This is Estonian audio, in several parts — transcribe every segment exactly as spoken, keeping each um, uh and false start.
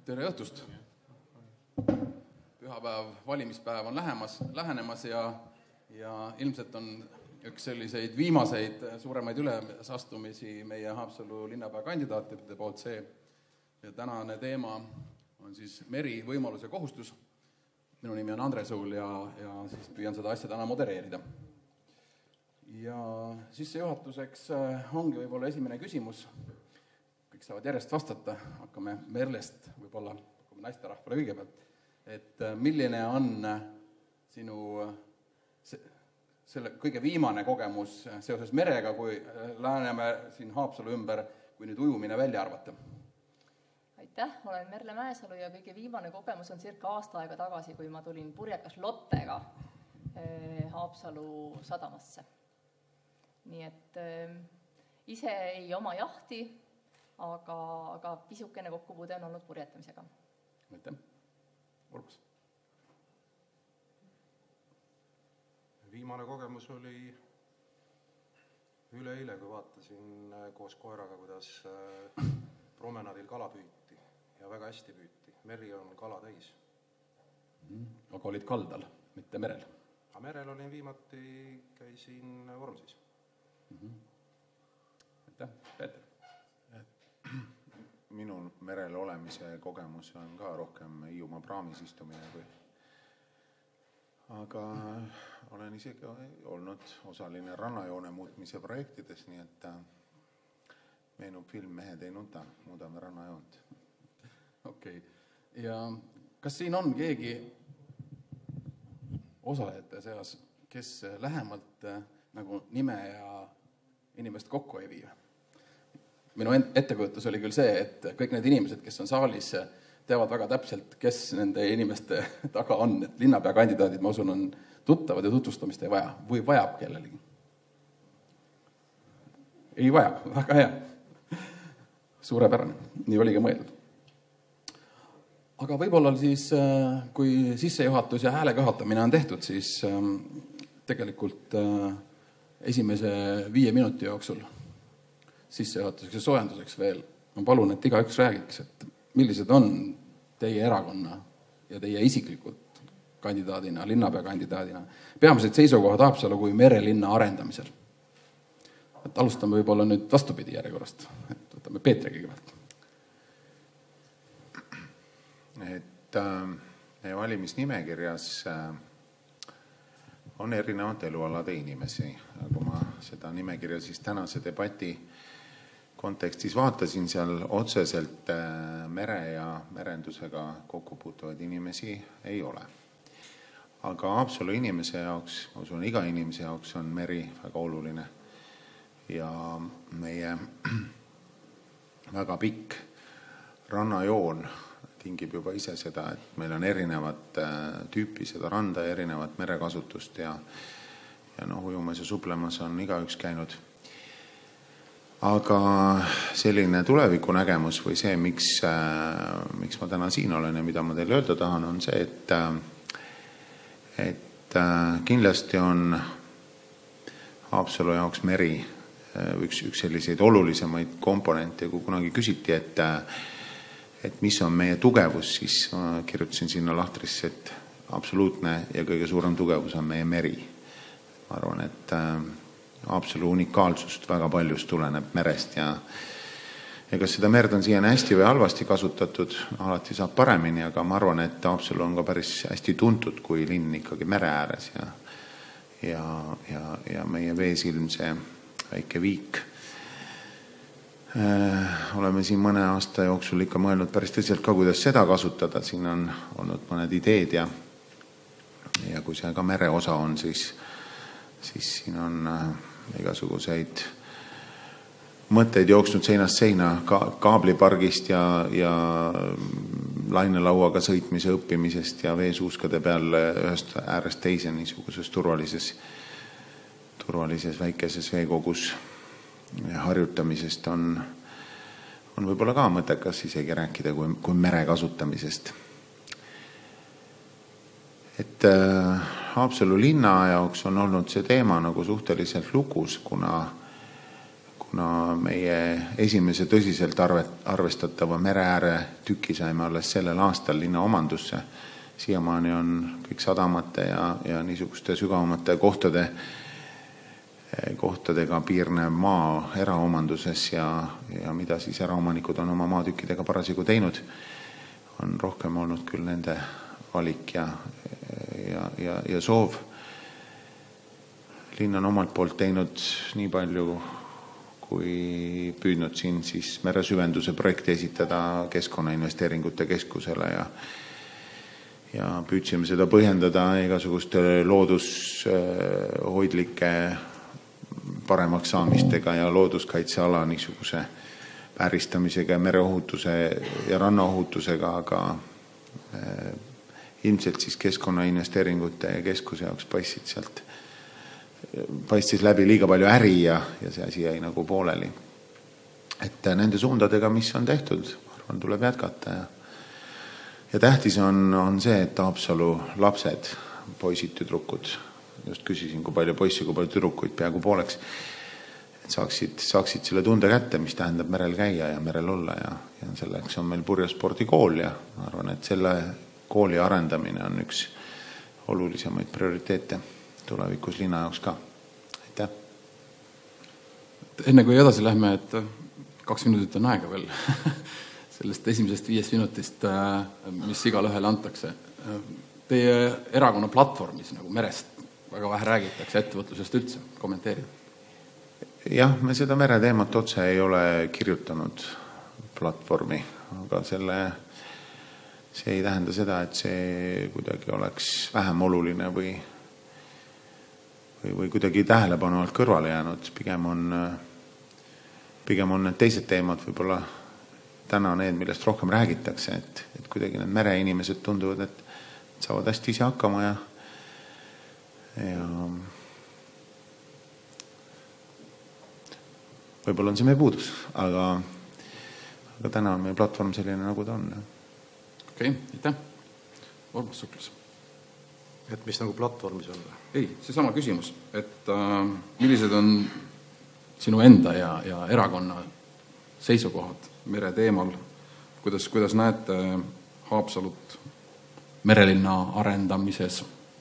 Tere õhtust! Pühapäev, valimispäev on lähemas, lähenemas ja, ja ilmselt on üks selliseid viimaseid suuremaid ülesastumisi meie Haapsalu linnapea kandidaatide poolt see. Ja tänane teema on siis meri, võimalus ja kohustus. Minu nimi on Andre Suul ja, ja siis püüan seda asja täna modereerida. Ja sissejuhatuseks ongi võib-olla esimene küsimus. Kõik saavad järjest vastata, hakkame Merlest võib-olla naisterahvale kõigepealt. Et milline on sinu selle kõige viimane kogemus seoses merega, kui läheneme siin Haapsalu ümber, kui nüüd ujumine välja arvata? Aitäh, olen Merle Mäesalu ja kõige viimane kogemus on cirka aasta aega tagasi, kui ma tulin purjekas Lottega Haapsalu sadamasse. Nii et äh, ise ei oma jahti, aga, aga pisukene kokkupuude on olnud purjetamisega. Aitäh. Urmas. Viimane kogemus oli üleeile, kui vaatasin koos koeraga, kuidas promenadil kala püüti ja väga hästi püüti. Meri on kala täis. Aga olid kaldal, mitte merel? Aga merel olin viimati, käisin Vormsis. Aitäh, Peeter. Minul merel olemise kogemus on ka rohkem Hiiumaa praamis istumine kui. Aga olen isegi olnud osaline rannajoone muutmise projektides, nii et meenub film Mehed ei nuta, muudame rannajoont. Okei. Okay. Ja kas siin on keegi osalejate seas, kes lähemalt nagu nime ja inimest kokku ei vii? Minu ettekujutus oli küll see, et kõik need inimesed, kes on saalis, teavad väga täpselt, kes nende inimeste taga on. Et linnapea kandidaadid, ma usun, on tuttavad ja tutvustamist ei vaja. Või vajab kellelegi? Ei vaja, väga hea. Suurepärane, nii oligi mõeldud. Aga võib-olla siis, kui sissejuhatus ja hääle kahatamine on tehtud, siis tegelikult esimese viie minuti jooksul sissejuhatuseks ja soojenduseks veel. Ma palun, et igaüks räägiks, et millised on teie erakonna ja teie isiklikud kandidaadina, linnapea kandidaadina, peamised seisukohad Haapsalu kui merelinna arendamisel. Et alustame võib-olla nüüd vastupidi järjekorrast. Et võtame Peetri kõigepealt. Et äh, valimisnimekirjas äh, on erinevad elualade inimesi. Kui ma seda nimekirja siis tänase debati kontekstis vaatasin, seal otseselt mere ja merendusega kokku puutuvaid inimesi ei ole. Aga Haapsalu inimese jaoks, ma usun, iga inimese jaoks on meri väga oluline. Ja meie väga pikk rannajoon tingib juba ise seda, et meil on erinevat tüüpi seda randa ja erinevat merekasutust ja, ja noh, ujumas ja suplemas on igaüks käinud. Aga selline tuleviku nägemus või see, miks, miks ma täna siin olen ja mida ma teile öelda tahan, on see, et, et kindlasti on Haapsalu jaoks meri üks, üks selliseid olulisemaid komponente. Kui kunagi küsiti, et, et mis on meie tugevus, siis ma kirjutasin sinna lahtrisse, et absoluutne ja kõige suurem tugevus on meie meri. Ma arvan, et Haapsalu unikaalsust väga paljust tuleneb merest ja, ja kas seda merd on siiani hästi või halvasti kasutatud, alati saab paremini, aga ma arvan, et Haapsalu on ka päris hästi tuntud kui linn ikkagi mere ääres ja, ja, ja, ja meie veesilm, see väike viik. Äh, oleme siin mõne aasta jooksul ikka mõelnud päris tõsiselt ka, kuidas seda kasutada, siin on olnud mõned ideed ja, ja kui see ka mere osa on, siis, siis siin on äh, igasuguseid mõtteid jooksnud seinast seina ka, kaablipargist ja, ja lainelauaga sõitmise õppimisest ja veesuuskade peal ühest äärest teise niisuguses turvalises, turvalises väikeses veekogus harjutamisest on, on võib-olla ka mõttekas isegi rääkida kui, kui mere kasutamisest. Et äh, Haapsalu linna jaoks on olnud see teema nagu suhteliselt lukus, kuna kuna meie esimese tõsiselt arve, arvestatava mereääre tüki saime alles sellel aastal linna omandusse, siiamaani on kõik sadamate ja, ja niisuguste sügavamate kohtade, kohtadega piirnev maa eraomanduses ja, ja mida siis eraomanikud on oma maatükkidega parasjagu teinud, on rohkem olnud küll nende valik ja, ja, ja, ja soov. Linn on omalt poolt teinud nii palju, kui püüdnud siin siis meresüvenduse projekti esitada Keskkonnainvesteeringute Keskusele ja ja püüdsime seda põhjendada igasuguste loodushoidlike paremaks saamistega ja looduskaitseala niisuguse vääristamisega ja mereohutuse ja rannaohutusega, aga eh, ilmselt siis Keskkonnainvesteeringute Keskuse jaoks paistsid sealt, paistis läbi liiga palju äri ja, ja see asi jäi nagu pooleli. Et nende suundadega, mis on tehtud, arvan, tuleb jätkata ja Ja tähtis on, on see, et Haapsalu lapsed, poisid, tüdrukud, just küsisin, kui palju poisse, kui palju tüdrukuid, peaaegu pooleks, et saaksid, saaksid selle tunde kätte, mis tähendab merel käia ja merel olla ja, ja selleks on meil purjespordikool ja ma arvan, et selle kooli arendamine on üks olulisemaid prioriteete tulevikus linna jaoks ka. Aitäh! Enne kui edasi lähme, et kaks minutit on aega veel sellest esimesest viiest minutist, mis igale ühele antakse. Teie erakonna platvormis nagu merest väga vähe räägitakse, ettevõtlusest üldse, kommenteerida? Jah, me seda mereteemat otse ei ole kirjutanud platvormi, aga selle, see ei tähenda seda, et see kuidagi oleks vähem oluline või, või, või kuidagi tähelepanu alt kõrvale jäänud. Pigem on, pigem on need teised teemad võib-olla täna need, millest rohkem räägitakse, et, et kuidagi need mereinimesed tunduvad, et saavad hästi ise hakkama ja, ja võib-olla on see meie puudus, aga, aga täna on meie platvorm selline, nagu ta on. Okei, aitäh. Urmas Suklas. Et mis nagu platvormis on? Ei, see sama küsimus, et äh, millised on sinu enda ja, ja erakonna seisukohad mere teemal, kuidas, kuidas näete Haapsalut merelinna arendamises?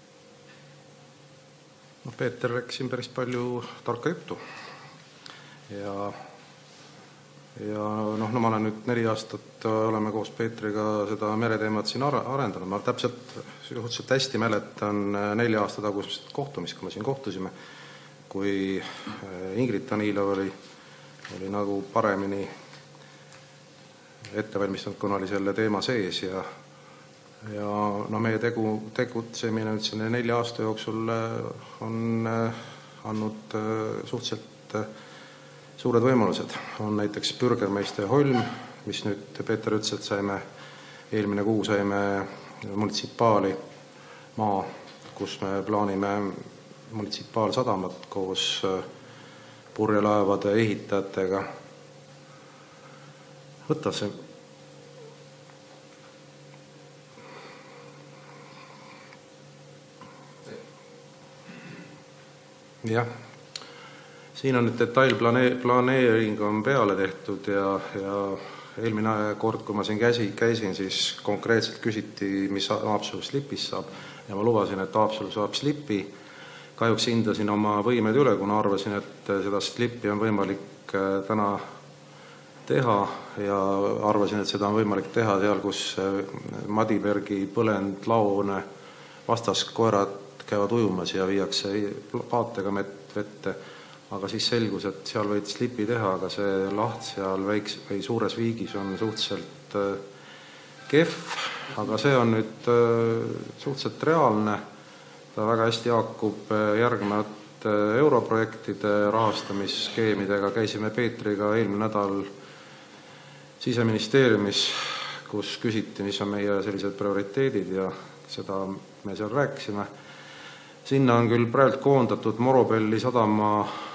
No, Peeter rääkis siin päris palju tarka juttu ja, ja noh, no ma olen nüüd neli aastat oleme koos Peetriga seda mereteemat siin arendanud. Ma täpselt suhteliselt hästi mäletan nelja aasta tagusest kohtumist, kui me siin kohtusime, kui Ingrid Danilov oli, oli nagu paremini ettevalmistanud, kuna oli selle teema sees ja, ja no meie tegu, tegutsemine nüüd selle nelja aasta jooksul on andnud suhteliselt suured võimalused. On näiteks Bürgermeister Holm, mis nüüd Peeter ütles, et saime, eelmine kuu saime munitsipaali maa, kus me plaanime munitsipaalsadamat koos purjelaevade ehitajatega. Võta see. Jah, siin on nüüd detailplaneering on peale tehtud ja, ja eelmine kord, kui ma siin käsi, käisin, siis konkreetselt küsiti, mis Haapsalu slipis saab ja ma lubasin, et Haapsalu saab slipi. Kahjuks hindasin oma võimed üle, kuna arvasin, et seda slipi on võimalik täna teha ja arvasin, et seda on võimalik teha seal, kus Madibergi põlend laone vastas koerad käivad ujumas ja viiakse paatega vette, aga siis selgus, et seal võid slipi teha, aga see laht seal väiks, või suures viigis on suhteliselt kehv, aga see on nüüd suhteliselt reaalne. Ta väga hästi haakub järgnevate europrojektide rahastamisskeemidega. Käisime Peetriga eelmine nädal Siseministeeriumis, kus küsiti, mis on meie sellised prioriteedid ja seda me seal rääkisime. Sinna on küll praegu koondatud Morobelli sadama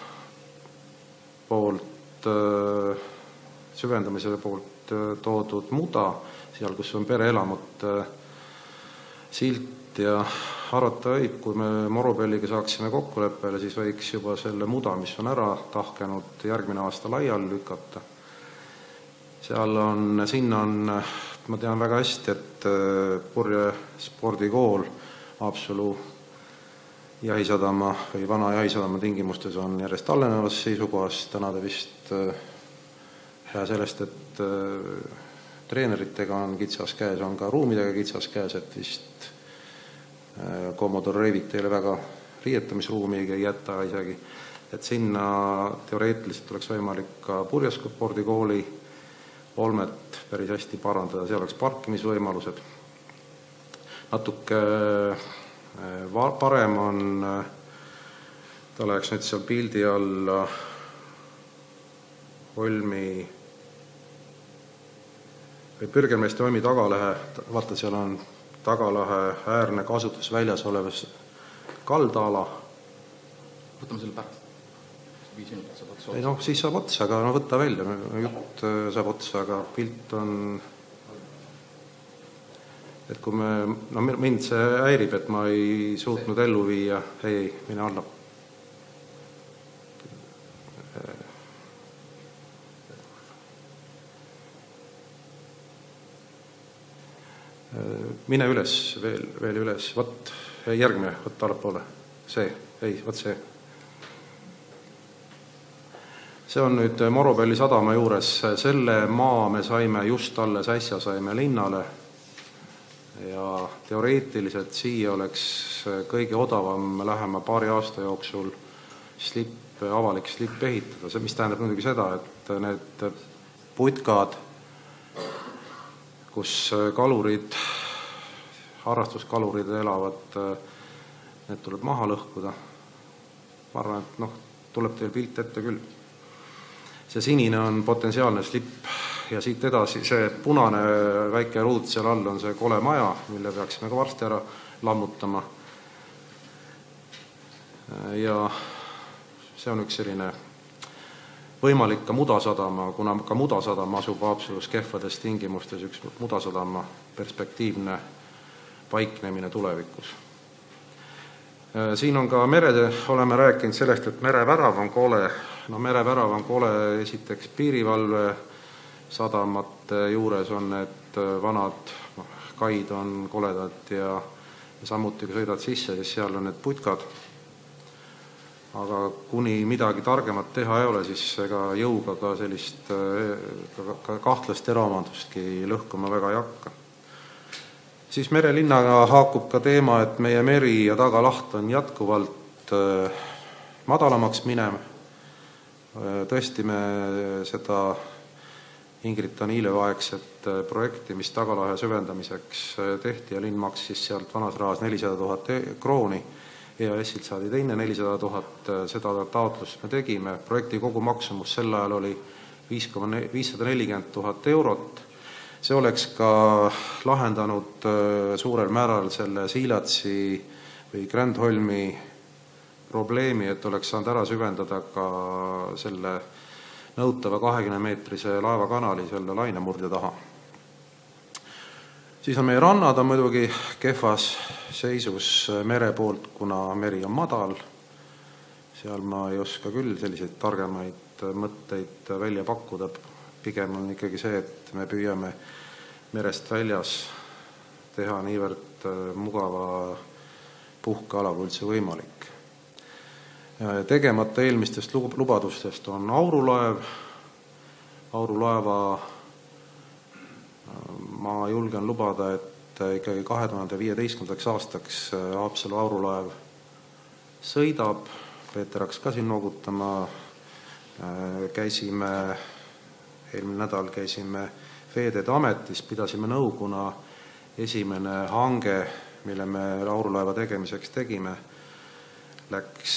poolt, süvendamise poolt toodud muda, seal kus on pereelamut silt ja arvata võib, kui me Morobelliga saaksime kokkuleppele, siis võiks juba selle muda, mis on ära tahkenud, järgmine aasta laiali lükata. Seal on, sinna on, ma tean väga hästi, et Purje spordikool Haapsalu jahisadama või vana jahisadama tingimustes on järjest allenevas seisukohas. Täna ta vist hea sellest, et treeneritega on kitsas käes, on ka ruumidega kitsas käes, et vist Commodore Revit teile väga riietamisruumi ei jäta isegi. Et sinna teoreetiliselt oleks võimalik ka Purje spordikooli olmet päris hästi parandada, seal oleks parkimisvõimalused. Natuke parem on, ta läheks nüüd seal pildi alla Holmi või Pürgelmeeste Holmi tagalähe, vaata seal on tagalahe äärne kasutusväljas olevas kaldaala. Võtame selle pärast. Viis minutit saab otsa. Ei noh, siis saab otsa, aga no võtta välja, jutt saab otsa, aga pilt on... Et kui me, no mind see häirib, et ma ei suutnud ellu viia, ei, ei, mine alla. Mine üles, veel, veel üles, võt, järgmine, võt allapoole, see, ei, võt see. See on nüüd Morobelli sadama juures, selle maa me saime just alles äsja saime linnale ja teoreetiliselt siia oleks kõige odavam lähema paari aasta jooksul slip, avalik slip ehitada, see, mis tähendab muidugi seda, et need putkad, kus kalurid, harrastuskalurid elavad, need tuleb maha lõhkuda. Ma arvan, et noh, tuleb teil pilt ette küll. See sinine on potentsiaalne slip ja siit edasi see punane väike ruut seal all on see kole maja, mille peaksime ka varsti ära lammutama. Ja see on üks selline võimalik ka mudasadama, kuna ka mudasadama asub Haapsalus kehvades tingimustes, üks mudasadama perspektiivne paiknemine tulevikus. Siin on ka mere, oleme rääkinud sellest, et merevärav on kole. No merevärav on kole esiteks piirivalve sadamate juures on need vanad no, kaid on koledad ja, ja samuti kui sõidad sisse, siis seal on need putkad. Aga kuni midagi targemat teha ei ole, siis ega jõuga ka sellist ka kahtlast eraomandustki lõhkuma väga ei hakka. Siis merelinnaga haakub ka teema, et meie meri ja tagalaht on jätkuvalt madalamaks minem. Tõesti me seda Ingrid Danilev aegset projekti, mis tagalahe süvendamiseks tehti ja linn maksis sealt vanas rahas nelisada tuhat krooni. E A S-ilt saadi teine nelisada tuhat, seda taotlust me tegime. Projekti kogu maksumus sel ajal oli viissada nelikümmend tuhat eurot. See oleks ka lahendanud suurel määral selle Siilatsi või Grändholmi probleemi, et oleks saanud ära süvendada ka selle nõutava kahekümne meetrise laevakanali selle lainemurdja taha. Siis on meie rannad on muidugi kehvas seisus mere poolt, kuna meri on madal. Seal ma ei oska küll selliseid targemaid mõtteid välja pakkuda. Pigem on ikkagi see, et me püüame merest väljas teha niivõrd mugava puhkeala kui üldse võimalik. Tegemata eelmistest lubadustest on aurulaev. Aurulaeva ma julgen lubada, et ikkagi kahe tuhande viieteistkümnendaks aastaks Haapsalu aurulaev sõidab. Peeter hakkas ka siin noogutama. Käisime, eelmine nädal käisime Veeteede Ametis, pidasime nõu, kuna esimene hange, mille me aurulaeva tegemiseks tegime, läks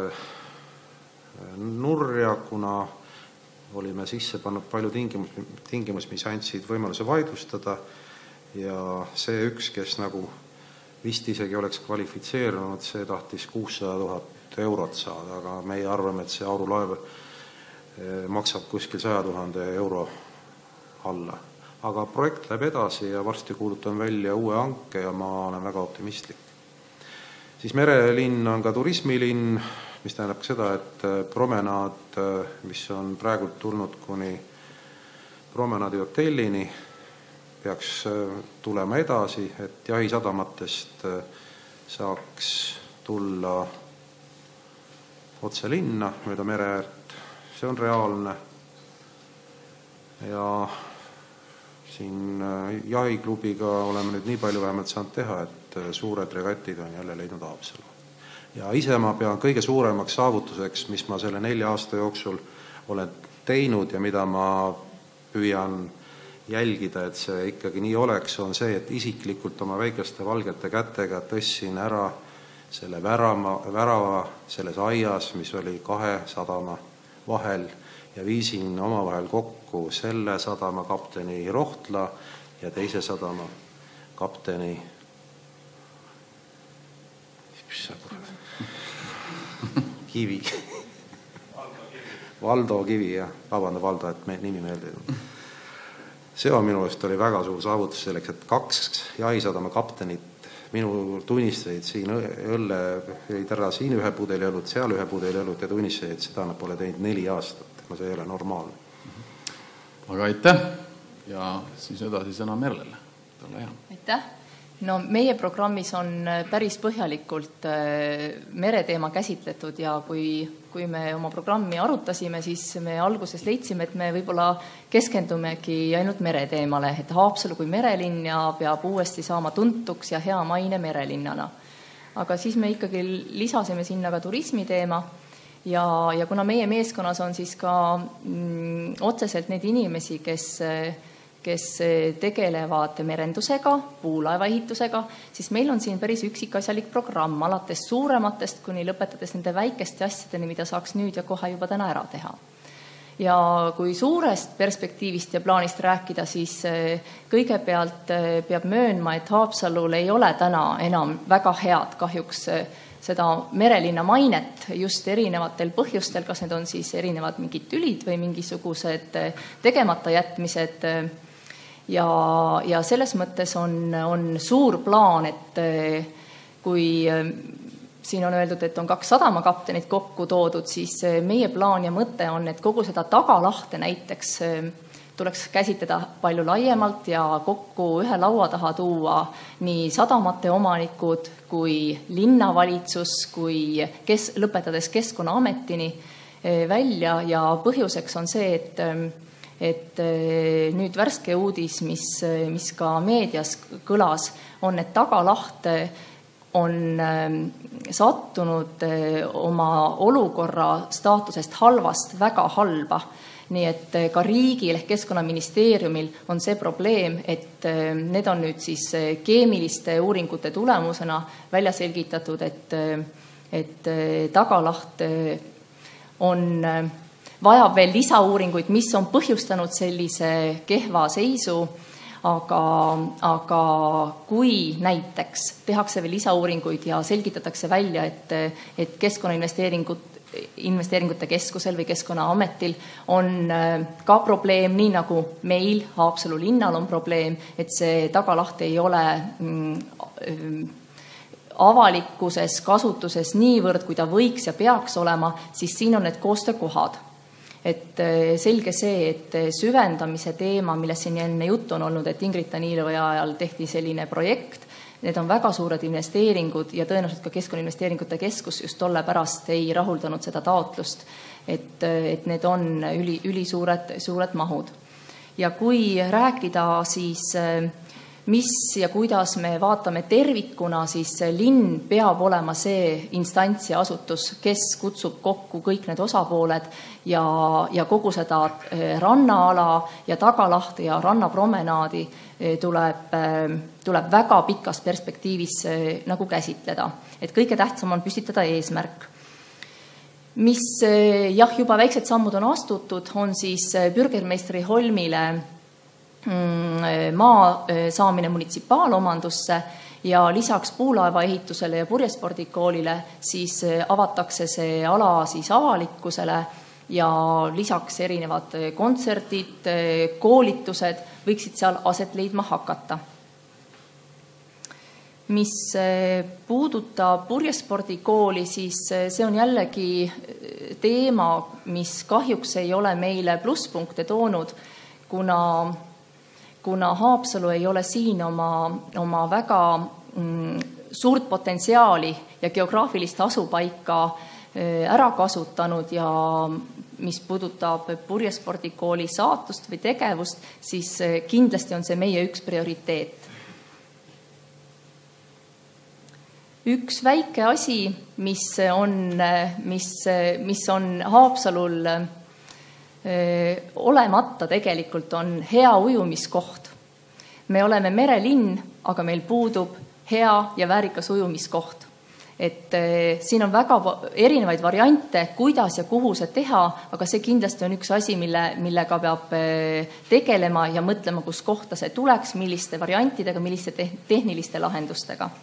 nurja, kuna olime sisse pannud palju tingimus, tingimus, mis andsid võimaluse vaidlustada ja see üks, kes nagu vist isegi oleks kvalifitseerunud, see tahtis kuussada tuhat eurot saada, aga meie arvame, et see aurulaev maksab kuskil saja tuhande euro alla. Aga projekt läheb edasi ja varsti kuulutan välja uue hanke ja ma olen väga optimistlik. Siis merelinn on ka turismilinn, mis tähendab seda, et promenaad, mis on praegult tulnud kuni promenaadi hotellini, peaks tulema edasi, et jahisadamatest saaks tulla otse linna mööda mere äärt. See on reaalne. Ja siin jahiklubiga oleme nüüd nii palju vähemalt saanud teha, et suured regatid on jälle leidnud Haapsalu. Ja ise ma pean kõige suuremaks saavutuseks, mis ma selle nelja aasta jooksul olen teinud ja mida ma püüan jälgida, et see ikkagi nii oleks, on see, et isiklikult oma väikeste valgete kätega tõssin ära selle värama, värava selles aias, mis oli kahe sadama vahel ja viisin omavahel kokku selle sadama kapteni Rohtla ja teise sadama kapteni Kivi. Valdo Kivi, jah. Vabanda, Valdo, et me nimi meelde. See on minu eest oli väga suur saavutus selleks, et kaks jahisadama kaptenit minu tunnistasid siin õlle, ei tära siin ühe pudeli õlut, seal ühe pudeli õlut ja tunnistasid, et seda nad pole teinud neli aastat. Ma see ei ole normaalne. Aga aitäh ja siis edasi sõna Merlele. Ole hea. Aitäh. No meie programmis on päris põhjalikult mereteema käsitletud ja kui, kui me oma programmi arutasime, siis me alguses leidsime, et me võib-olla keskendumegi ainult mereteemale, et Haapsalu kui merelinn ja peab uuesti saama tuntuks ja hea maine merelinnana. Aga siis me ikkagi lisasime sinna ka turismiteema ja, ja kuna meie meeskonnas on siis ka mm, otseselt need inimesi, kes kes tegelevad merendusega, puulaevaehitusega, siis meil on siin päris üksikasjalik programm, alates suurematest kuni lõpetades nende väikeste asjadeni, mida saaks nüüd ja kohe juba täna ära teha. Ja kui suurest perspektiivist ja plaanist rääkida, siis kõigepealt peab möönma, et Haapsalul ei ole täna enam väga head kahjuks seda merelinna mainet just erinevatel põhjustel, kas need on siis erinevad mingid tülid või mingisugused tegemata jätmised. Ja, ja selles mõttes on, on suur plaan, et kui siin on öeldud, et on kaks sadamakaptenit kokku toodud, siis meie plaan ja mõte on, et kogu seda tagalahte näiteks tuleks käsitleda palju laiemalt ja kokku ühe laua taha tuua nii sadamate omanikud kui linnavalitsus, kui kes, lõpetades Keskkonnaametini välja ja põhjuseks on see, et et nüüd värske uudis, mis, mis ka meedias kõlas, on, et tagalaht on sattunud oma olukorra staatusest halvast väga halba. Nii et ka riigil ehk Keskkonnaministeeriumil on see probleem, et need on nüüd siis keemiliste uuringute tulemusena välja selgitatud, et, et tagalaht on vajab veel lisauuringuid, mis on põhjustanud sellise kehva seisu, aga, aga kui näiteks tehakse veel lisauuringuid ja selgitatakse välja, et, et Keskkonnainvesteeringud investeeringute keskusel või Keskkonnaametil on ka probleem, nii nagu meil Haapsalu linnal on probleem, et see tagalaht ei ole mm, avalikkuses kasutuses niivõrd, kui ta võiks ja peaks olema, siis siin on need koostöökohad. Et selge see, et süvendamise teema, millest siin enne juttu on olnud, et Ingrid Danilovi ajal tehti selline projekt, need on väga suured investeeringud ja tõenäoliselt ka Keskkonnainvesteeringute keskus just tolle pärast ei rahuldanud seda taotlust, et, et need on üli, üli suured, suured mahud. Ja kui rääkida siis, mis ja kuidas me vaatame tervikuna, siis linn peab olema see instants ja asutus, kes kutsub kokku kõik need osapooled ja, ja kogu seda rannaala ja tagalahte ja rannapromenaadi tuleb, tuleb väga pikas perspektiivis nagu käsitleda. Et kõige tähtsam on püstitada eesmärk. Mis jah, juba väiksed sammud on astutud, on siis Bürgermeistri Holmile maa saamine munitsipaalomandusse ja lisaks puulaevaehitusele ja purjespordikoolile siis avatakse see ala siis avalikkusele ja lisaks erinevad kontserdid, koolitused võiksid seal aset leidma hakata. Mis puudutab purjespordikooli, siis see on jällegi teema, mis kahjuks ei ole meile plusspunkte toonud, kuna, kuna Haapsalu ei ole siin oma, oma väga mm, suurt potentsiaali ja geograafilist asupaika ära kasutanud ja mis puudutab purjespordikooli saatust või tegevust, siis kindlasti on see meie üks prioriteet. Üks väike asi, mis on, mis, mis on Haapsalul olemata tegelikult, on hea ujumiskoht. Me oleme merelinn, aga meil puudub hea ja väärikas ujumiskoht. Et siin on väga erinevaid variante, kuidas ja kuhu see teha, aga see kindlasti on üks asi, mille, millega peab tegelema ja mõtlema, kus kohta see tuleks, milliste variantidega, milliste tehniliste lahendustega.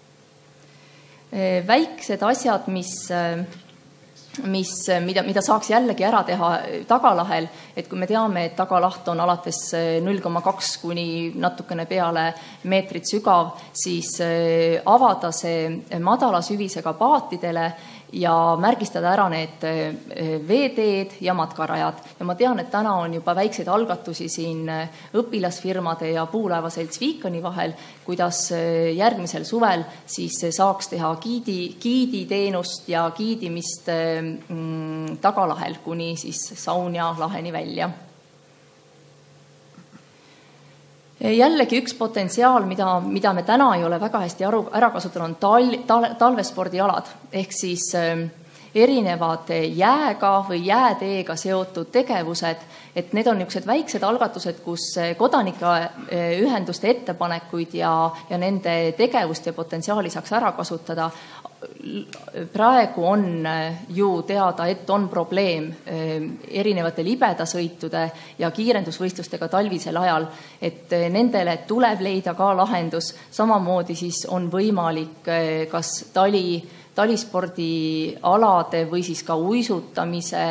Väiksed asjad, mis, mis, mida, mida saaks jällegi ära teha Tagalahel, et kui me teame, et Tagalaht on alates null koma kaks kuni natukene peale meetrit sügav, siis avada see madala süvisega paatidele ja märgistada ära need veeteed ja matkarajad. Ja ma tean, et täna on juba väikseid algatusi siin õpilasfirmade ja puulaevaselts Viikani vahel, kuidas järgmisel suvel siis saaks teha giidi, giidi teenust ja giidimist mm, Tagalahel kuni siis Saunja laheni välja. Jällegi üks potentsiaal, mida, mida me täna ei ole väga hästi aru, ära kasutanud, on tal, tal, talvespordialad, ehk siis erinevad jääga või jääteega seotud tegevused, et need on niisugused väiksed algatused, kus kodanike ühenduste ettepanekuid ja, ja nende tegevust ja potentsiaali saaks ära kasutada. Praegu on ju teada, et on probleem erinevate libedasõitude ja kiirendusvõistlustega talvisel ajal, et nendele tuleb leida ka lahendus. Samamoodi siis on võimalik kas tali, talispordialade või siis ka uisutamise,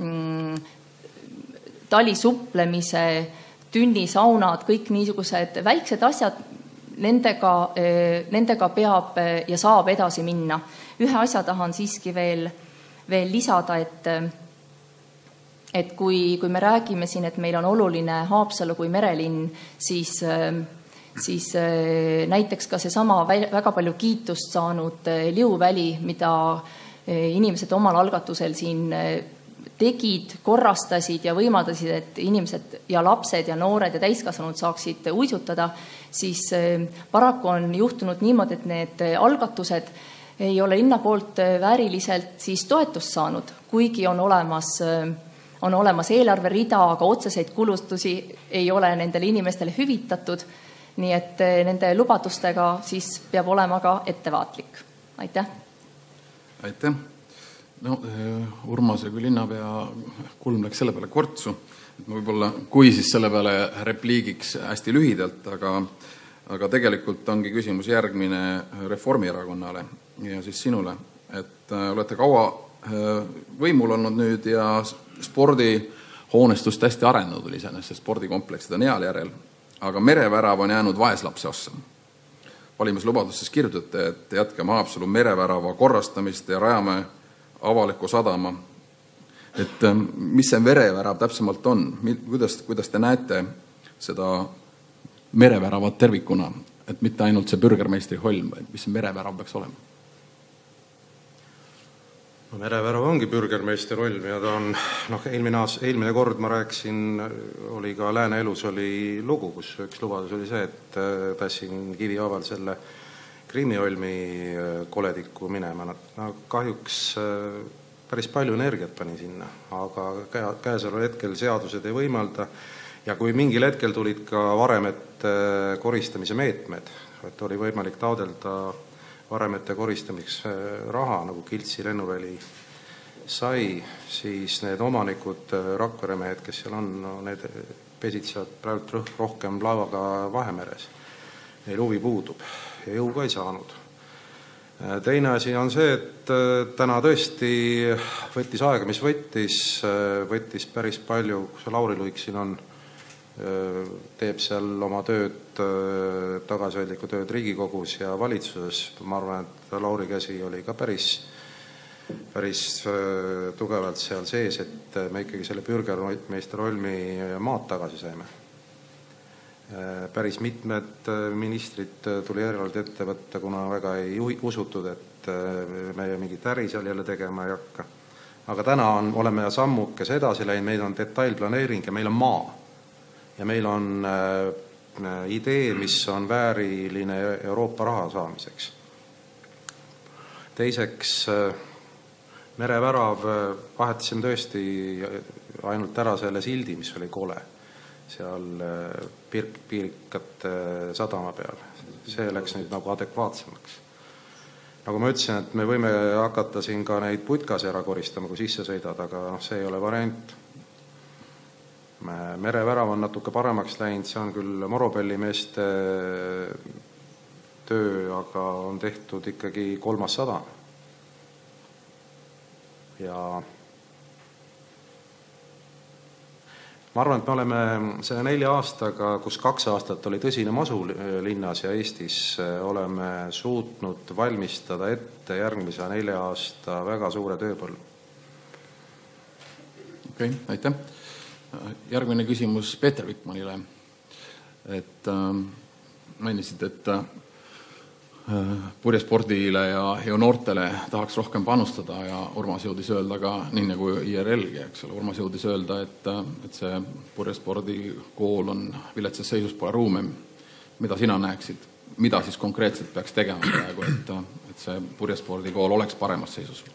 talisupplemise, tünnisaunad, kõik niisugused väiksed asjad, Nendega, nendega peab ja saab edasi minna. Ühe asja tahan siiski veel, veel lisada, et, et kui, kui me räägime siin, et meil on oluline Haapsalu kui merelinn, siis, siis näiteks ka seesama väga palju kiitust saanud Liuväli, mida inimesed omal algatusel siin tegid, korrastasid ja võimaldasid, et inimesed ja lapsed ja noored ja täiskasvanud saaksid uisutada, siis paraku on juhtunud niimoodi, et need algatused ei ole linna poolt vääriliselt siis toetust saanud, kuigi on olemas, on olemas eelarverida, aga otseseid kulutusi ei ole nendele inimestele hüvitatud, nii et nende lubadustega siis peab olema ka ettevaatlik. Aitäh! Aitäh! No, Urmase kui linnapea kulm läks selle peale kortsu, et ma võib-olla, kui siis selle peale repliigiks hästi lühidalt, aga, aga tegelikult ongi küsimus järgmine Reformierakonnale ja siis sinule, et olete kaua võimul olnud nüüd ja spordihoonestust hästi arenenud oli iseenesest, sest spordikompleksid on heal järel, aga merevärav on jäänud vaeslapse ossa. Valimislubadustes kirjutate, et jätkame Haapsalu merevärava korrastamist ja rajame avaliku sadama. Et mis see merevärav täpsemalt on? Kuidas, kuidas te näete seda mereväravat tervikuna? Et mitte ainult see bürgermeistri holm, vaid mis see merevärav peaks olema? No, merevärav ongi bürgermeistri holm ja ta on, noh, eelmine, aas, eelmine kord ma rääkisin, oli ka Lääne elus oli lugu, kus üks lubadus oli see, et tassin Kiviaval selle Kriimiholmi kolediku minema. No, kahjuks päris palju energiat pani sinna, aga käesoleval hetkel seadused ei võimalda ja kui mingil hetkel tulid ka varemete koristamise meetmed, et oli võimalik taodelda varemete koristamiseks raha, nagu Kiltsi lennuväli sai, siis need omanikud, Rakveremehed, kes seal on, no, need pesitsevad praegu rohkem laevaga Vahemeres. Neil huvi puudub ja jõu ka ei saanud. Teine asi on see, et täna tõesti võttis aega, mis võttis, võttis päris palju, kus Lauri Luik siin on, teeb seal oma tööd, tagasihoidlikku tööd Riigikogus ja valitsuses. Ma arvan, et Lauri käsi oli ka päris, päris tugevalt seal sees, et me ikkagi selle bürgermeister Olmi maad tagasi saime. Päris mitmed ministrid tuli eraldi ette võtta, kuna väga ei usutud, et me mingit äri seal jälle tegema ei hakka. Aga täna on, oleme sammukes edasi läinud, meil on detailplaneering ja meil on maa. Ja meil on äh, idee, mis on vääriline Euroopa raha saamiseks. Teiseks, äh, merevärav vahetasime tõesti ainult ära selle sildi, mis oli kole seal äh, Pirk, Piirikate sadama peal. See läks nüüd nagu adekvaatsemaks. Nagu ma ütlesin, et me võime hakata siin ka neid putkasi ära koristama, kui sisse sõidad, aga see ei ole variant. Merevärav on natuke paremaks läinud, see on küll moropellimeeste töö, aga on tehtud ikkagi kolmas sada. Ja ma arvan, et me oleme selle nelja aastaga, kus kaks aastat oli tõsine masu linnas ja Eestis, oleme suutnud valmistada ette järgmise nelja aasta väga suure tööpõllu. Okei, okay, aitäh. Järgmine küsimus Peeter Vikmanile. Et äh, mainisid, et äh, purjespordile ja, ja noortele tahaks rohkem panustada ja Urmas jõudis öelda ka, nii nagu I R L-gi, eks ole, Urmas jõudis öelda, et, et see purjespordikool on viletsas seisus, pole ruume. Mida sina näeksid? Mida siis konkreetselt peaks tegema praegu, et, et see purjespordikool oleks paremas seisus?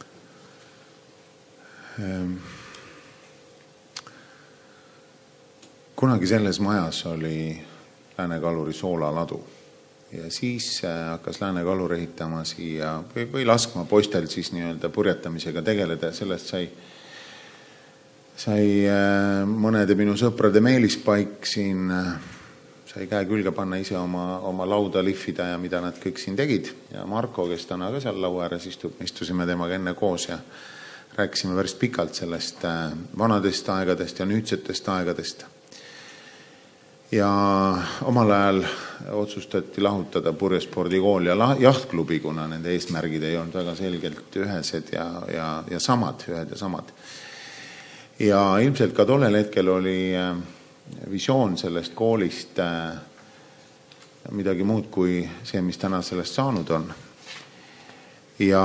Kunagi selles majas oli Lääne-Kaluri soolaladu. Ja siis hakkas Lääne-Kalur ehitama siia või, või laskma poistel siis nii-öelda purjetamisega tegeleda ja sellest sai, sai mõnede minu sõprade meelispaik siin, sai käe külge panna ise oma, oma lauda lihvida ja mida nad kõik siin tegid. Ja Marko, kes täna ka seal laua ääres istub, istusime temaga enne koos ja rääkisime päris pikalt sellest vanadest aegadest ja nüüdsetest aegadest. Ja omal ajal otsustati lahutada purjespordikool ja jahtklubi, kuna nende eesmärgid ei olnud väga selgelt ühesed ja, ja, ja samad, ühed ja samad. Ja ilmselt ka tollel hetkel oli visioon sellest koolist midagi muud kui see, mis täna sellest saanud on. Ja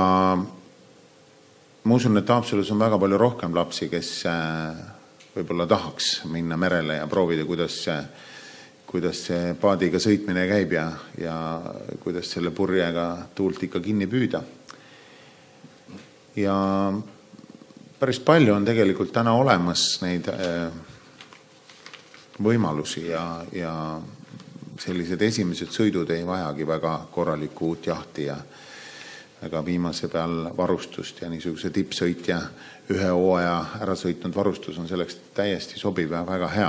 ma usun, et Haapsalus on väga palju rohkem lapsi, kes võib-olla tahaks minna merele ja proovida, kuidas see kuidas see paadiga sõitmine käib ja, ja kuidas selle purjega tuult ikka kinni püüda. Ja päris palju on tegelikult täna olemas neid võimalusi ja, ja sellised esimesed sõidud ei vajagi väga korralikku uut jahti ja väga viimase peal varustust ja niisuguse tippsõit ja ühe hooaja ära sõitnud varustus on selleks täiesti sobiv ja väga hea.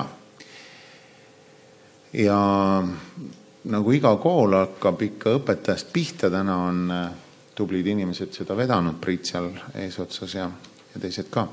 Ja nagu iga kool hakkab ikka õpetajast pihta, täna on tublid inimesed seda vedanud, Priit seal eesotsas ja, ja teised ka.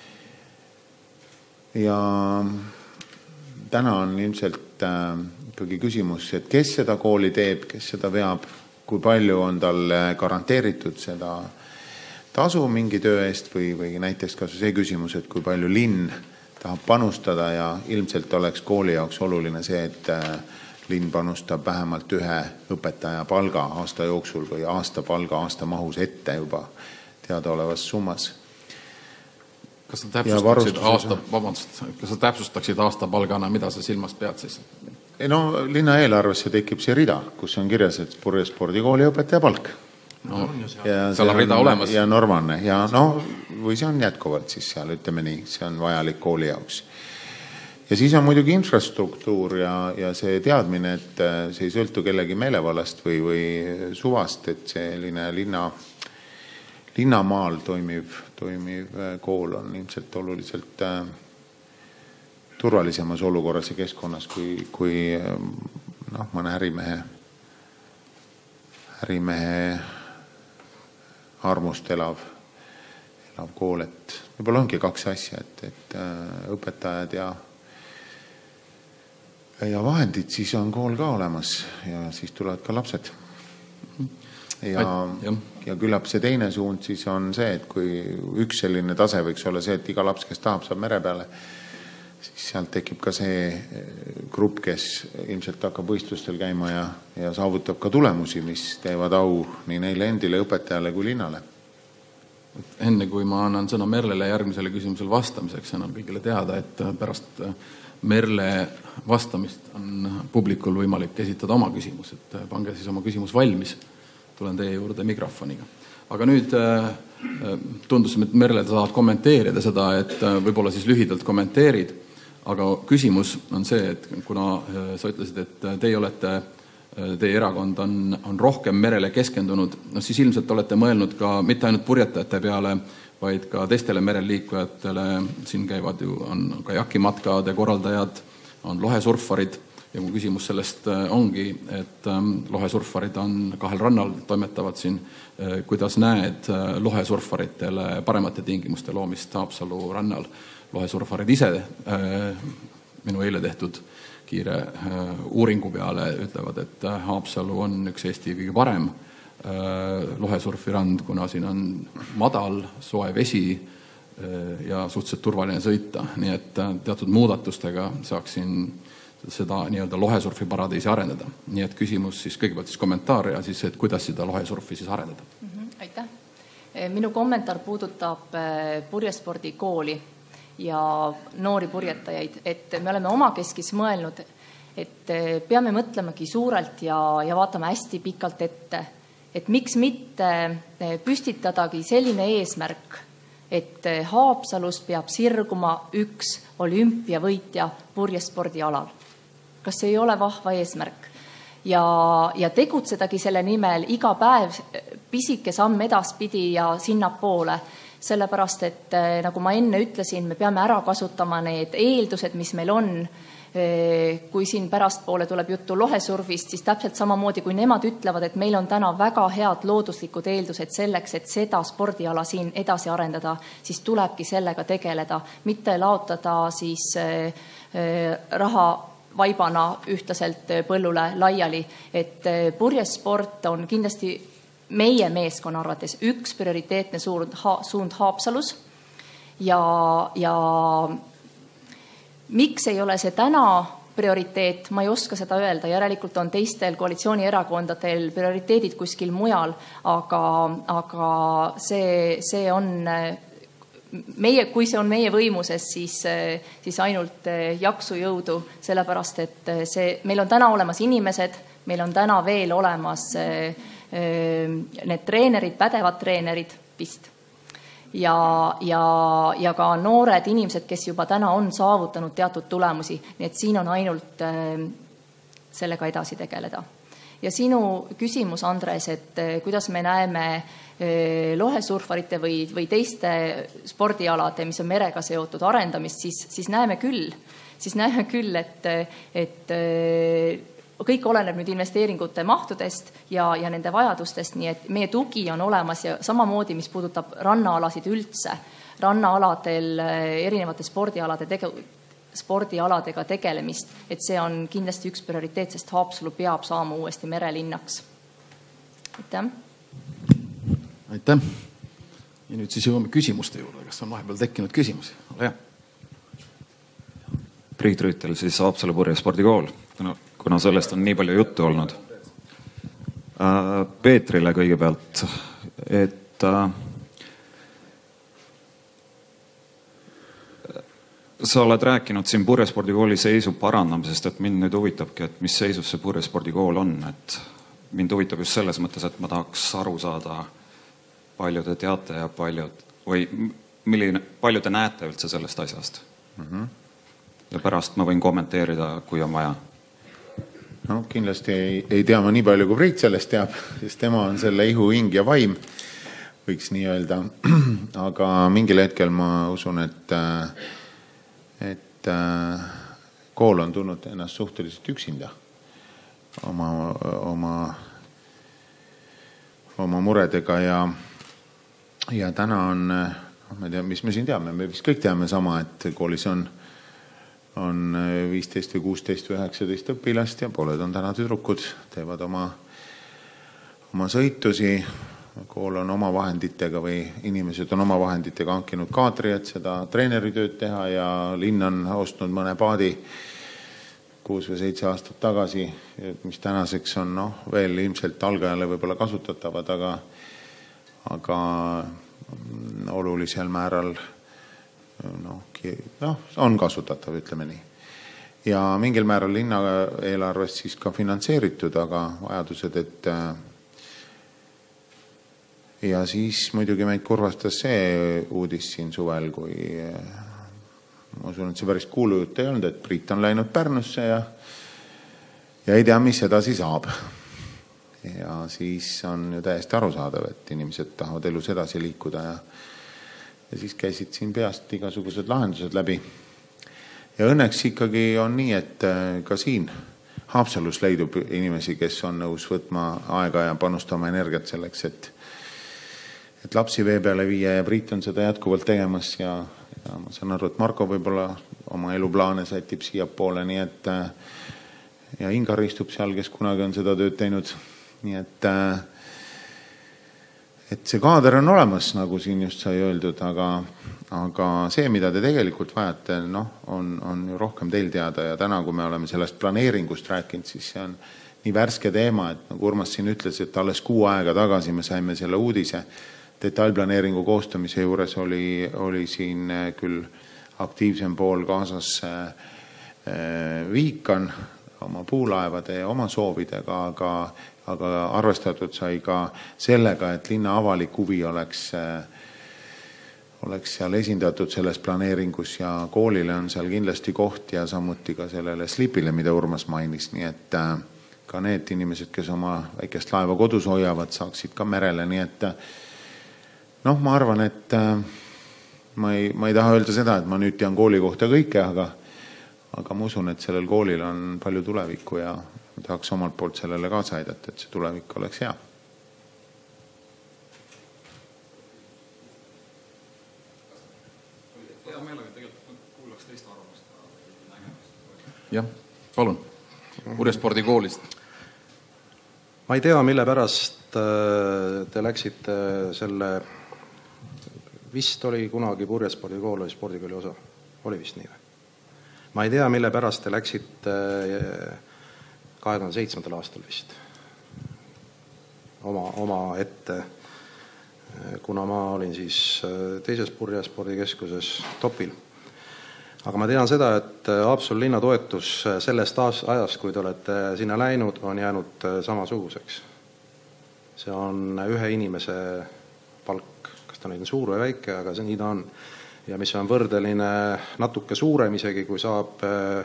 Ja täna on ilmselt äh, ikkagi küsimus, et kes seda kooli teeb, kes seda veab, kui palju on tal garanteeritud seda tasu mingi töö eest või, või näiteks ka see küsimus, et kui palju linn tahab panustada ja ilmselt oleks kooli jaoks oluline see, et linn panustab vähemalt ühe õpetaja palga aasta jooksul või aasta palga aasta mahus ette juba teadaolevas summas. Kas sa täpsustaksid aasta, vabandust, kas sa täpsustaksid aasta palgana, mida sa silmast pead siis? No linna eelarvesse tekib see rida, kus on kirjas, et purjespordikooli õpetaja palk. No, ja seal on rida olemas. Ja normaalne. Ja no, või see on jätkuvalt siis seal, ütleme nii, see on vajalik kooli jaoks. Ja siis on muidugi infrastruktuur ja, ja see teadmine, et see ei sõltu kellegi meelevallast või, või suvast, et selline linna, linnamaal toimiv, toimiv kool on ilmselt oluliselt äh, turvalisemas olukorras ja keskkonnas kui, kui noh, mõne ärimehe, ärimehe armust elav, elav kool, et võib-olla ongi kaks asja, et, et õpetajad ja, ja vahendid, siis on kool ka olemas ja siis tulevad ka lapsed. Ja, ja küllap see teine suund siis on see, et kui üks selline tase võiks olla see, et iga laps, kes tahab, saab mere peale, siis sealt tekib ka see grupp, kes ilmselt hakkab võistlustel käima ja, ja saavutab ka tulemusi, mis teevad au nii neile endile, õpetajale kui linnale. Enne kui ma annan sõna Merlele järgmisele küsimusele vastamiseks, annan kõigile teada, et pärast Merle vastamist on publikul võimalik esitada oma küsimus, et pange siis oma küsimus valmis. Tulen teie juurde mikrofoniga. Aga nüüd äh, tundusime, et Merle saad kommenteerida seda, et äh, võib-olla siis lühidalt kommenteerid, aga küsimus on see, et kuna äh, sa ütlesid, et teie olete, äh, teie erakond on, on rohkem merele keskendunud, no siis ilmselt olete mõelnud ka mitte ainult purjetajate peale, vaid ka teistele merel liikujatele, siin käivad ju, on ka jakimatkade korraldajad, on lohesurfarid. Ja mu küsimus sellest ongi, et lohesurfarid on kahel rannal, toimetavad siin. Kuidas näed lohesurfaritele paremate tingimuste loomist Haapsalu rannal? Lohesurfarid ise minu eile tehtud kiire uuringu peale ütlevad, et Haapsalu on üks Eesti kõige parem lohesurfirand, kuna siin on madal, soe vesi ja suhteliselt turvaline sõita. Nii et teatud muudatustega saaksin seda nii-öelda lohesurfi paradiisi arendada. Nii et küsimus siis kõigepealt siis kommentaar ja siis, et kuidas seda lohesurfi siis arendada. Mm-hmm, aitäh. Minu kommentaar puudutab purjespordikooli ja noori purjetajaid, et me oleme omakeskis mõelnud, et peame mõtlemagi suurelt ja, ja vaatame hästi pikalt ette, et miks mitte püstitadagi selline eesmärk, et Haapsalus peab sirguma üks olümpiavõitja purjespordi alal. Kas see ei ole vahva eesmärk? Ja, ja tegutsedagi selle nimel iga päev pisike samm edaspidi ja sinna poole. Sellepärast, et nagu ma enne ütlesin, me peame ära kasutama need eeldused, mis meil on. Kui siin pärast poole tuleb juttu lohesurfist, siis täpselt samamoodi, kui nemad ütlevad, et meil on täna väga head looduslikud eeldused selleks, et seda spordiala siin edasi arendada, siis tulebki sellega tegeleda, mitte laotada siis raha vaibana ühtlaselt põllule laiali, et purjesport on kindlasti meie meeskonna arvates üks prioriteetne suund, ha, suund Haapsalus ja, ja miks ei ole see täna prioriteet, ma ei oska seda öelda, järelikult on teistel koalitsioonierakondadel prioriteedid kuskil mujal, aga, aga see, see on meie, kui see on meie võimuses, siis, siis ainult jaksu jõudu, sellepärast, et see, meil on täna olemas inimesed, meil on täna veel olemas need treenerid, pädevad treenerid vist. Ja, ja, ja ka noored inimesed, kes juba täna on saavutanud teatud tulemusi, nii et siin on ainult sellega edasi tegeleda. Ja sinu küsimus, Andres, et kuidas me näeme lohesurfarite või, või teiste spordialade, mis on merega seotud arendamist, siis, siis näeme küll, siis näeme küll, et, et kõik oleneb nüüd investeeringute mahtudest ja, ja nende vajadustest, nii et meie tugi on olemas ja samamoodi, mis puudutab rannaalasid üldse, rannaaladel erinevate spordialade tege, spordialadega tegelemist, et see on kindlasti üks prioriteet, sest Haapsalu peab saama uuesti merelinnaks. Aitäh! Aitäh! Ja nüüd siis jõuame küsimuste juurde. Kas on vahepeal tekkinud küsimusi? Ole hea. Priit Rüütel, siis Haapsalu purjespordikool, kuna, kuna sellest on nii palju juttu olnud. Peetrile kõigepealt, et sa oled rääkinud siin purjespordikooli seisu parandamisest, et mind nüüd huvitabki, et mis seisus see purjespordikool on. Et mind huvitab just selles mõttes, et ma tahaks aru saada, palju te teate ja paljud, või milline, palju te näete üldse sellest asjast. Mm-hmm. Ja pärast ma võin kommenteerida, kui on vaja. No kindlasti ei, ei tea ma nii palju, kui Priit sellest teab, sest tema on selle ihu, hing ja vaim, võiks nii öelda. Aga mingil hetkel ma usun, et, et kool on tulnud ennast suhteliselt üksinda oma, oma, oma muredega ja, ja täna on, ma ei tea, mis me siin teame, me vist kõik teame sama, et koolis on on viisteist või kuusteist või üheksateist õpilast ja pooled on täna tüdrukud, teevad oma, oma sõitusi. Kool on oma vahenditega või inimesed on oma vahenditega hankinud kaadri, et seda treeneritööd teha ja linn on ostnud mõne paadi kuus või seitse aastat tagasi, mis tänaseks on no, veel ilmselt algajale võib-olla kasutatavad, aga, aga olulisel määral no, no, on kasutatav, ütleme nii. Ja mingil määral linna eelarvest siis ka finantseeritud, aga vajadused, et ja siis muidugi meid kurvastas see uudis siin suvel, kui ma usun, et see päris kuulujutt ei olnud, et Priit on läinud Pärnusse ja, ja ei tea, mis edasi saab. Ja siis on ju täiesti arusaadav, et inimesed tahavad elus edasi liikuda ja, ja siis käisid siin peast igasugused lahendused läbi. Ja õnneks ikkagi on nii, et ka siin Haapsalus leidub inimesi, kes on nõus võtma aega ja panustama energiat selleks, et et lapsi vee peale viia ja Priit on seda jätkuvalt tegemas ja, ja ma saan aru, et Marko võib-olla oma eluplaane sätib siia poole, nii et ja Ingar istub seal, kes kunagi on seda tööd teinud, nii et et see kaader on olemas, nagu siin just sai öeldud, aga, aga see, mida te tegelikult vajate, noh, on, on ju rohkem teil teada ja täna, kui me oleme sellest planeeringust rääkinud, siis see on nii värske teema, et nagu Urmas siin ütles, et alles kuu aega tagasi me saime selle uudise. Detailplaneeringu koostamise juures oli, oli siin küll aktiivsem pool kaasas Viikan oma puulaevade ja oma soovidega, aga, aga arvestatud sai ka sellega, et linna avalik huvi oleks, oleks seal esindatud selles planeeringus ja koolile on seal kindlasti koht ja samuti ka sellele slipile, mida Urmas mainis, nii et ka need inimesed, kes oma väikest laeva kodus hoiavad, saaksid ka merele, nii et noh, ma arvan, et ma ei, ma ei taha öelda seda, et ma nüüd tean kooli kohta kõike, aga, aga ma usun, et sellel koolil on palju tulevikku ja tahaks omalt poolt sellele kaasa aidata, et see tulevik oleks hea. Hea meelega tegelikult kuulaks teist arvamust. Jah, palun. Purjespordi koolist. Ma ei tea, mille pärast te läksite selle vist oli kunagi Purjespordi kool oli spordikooli osa. Oli vist nii või? Ma ei tea, mille pärast te läksite kahe tuhande seitsmendal aastal vist oma, oma ette, kuna ma olin siis teises Purjespordikeskuses Topil. Aga ma tean seda, et Haapsalu linna toetus sellest ajast, kui te olete sinna läinud, on jäänud samasuguseks. See on ühe inimese palk. Ta on suur või väike, aga see nii ta on. Ja mis on võrdeline natuke suurem isegi, kui saab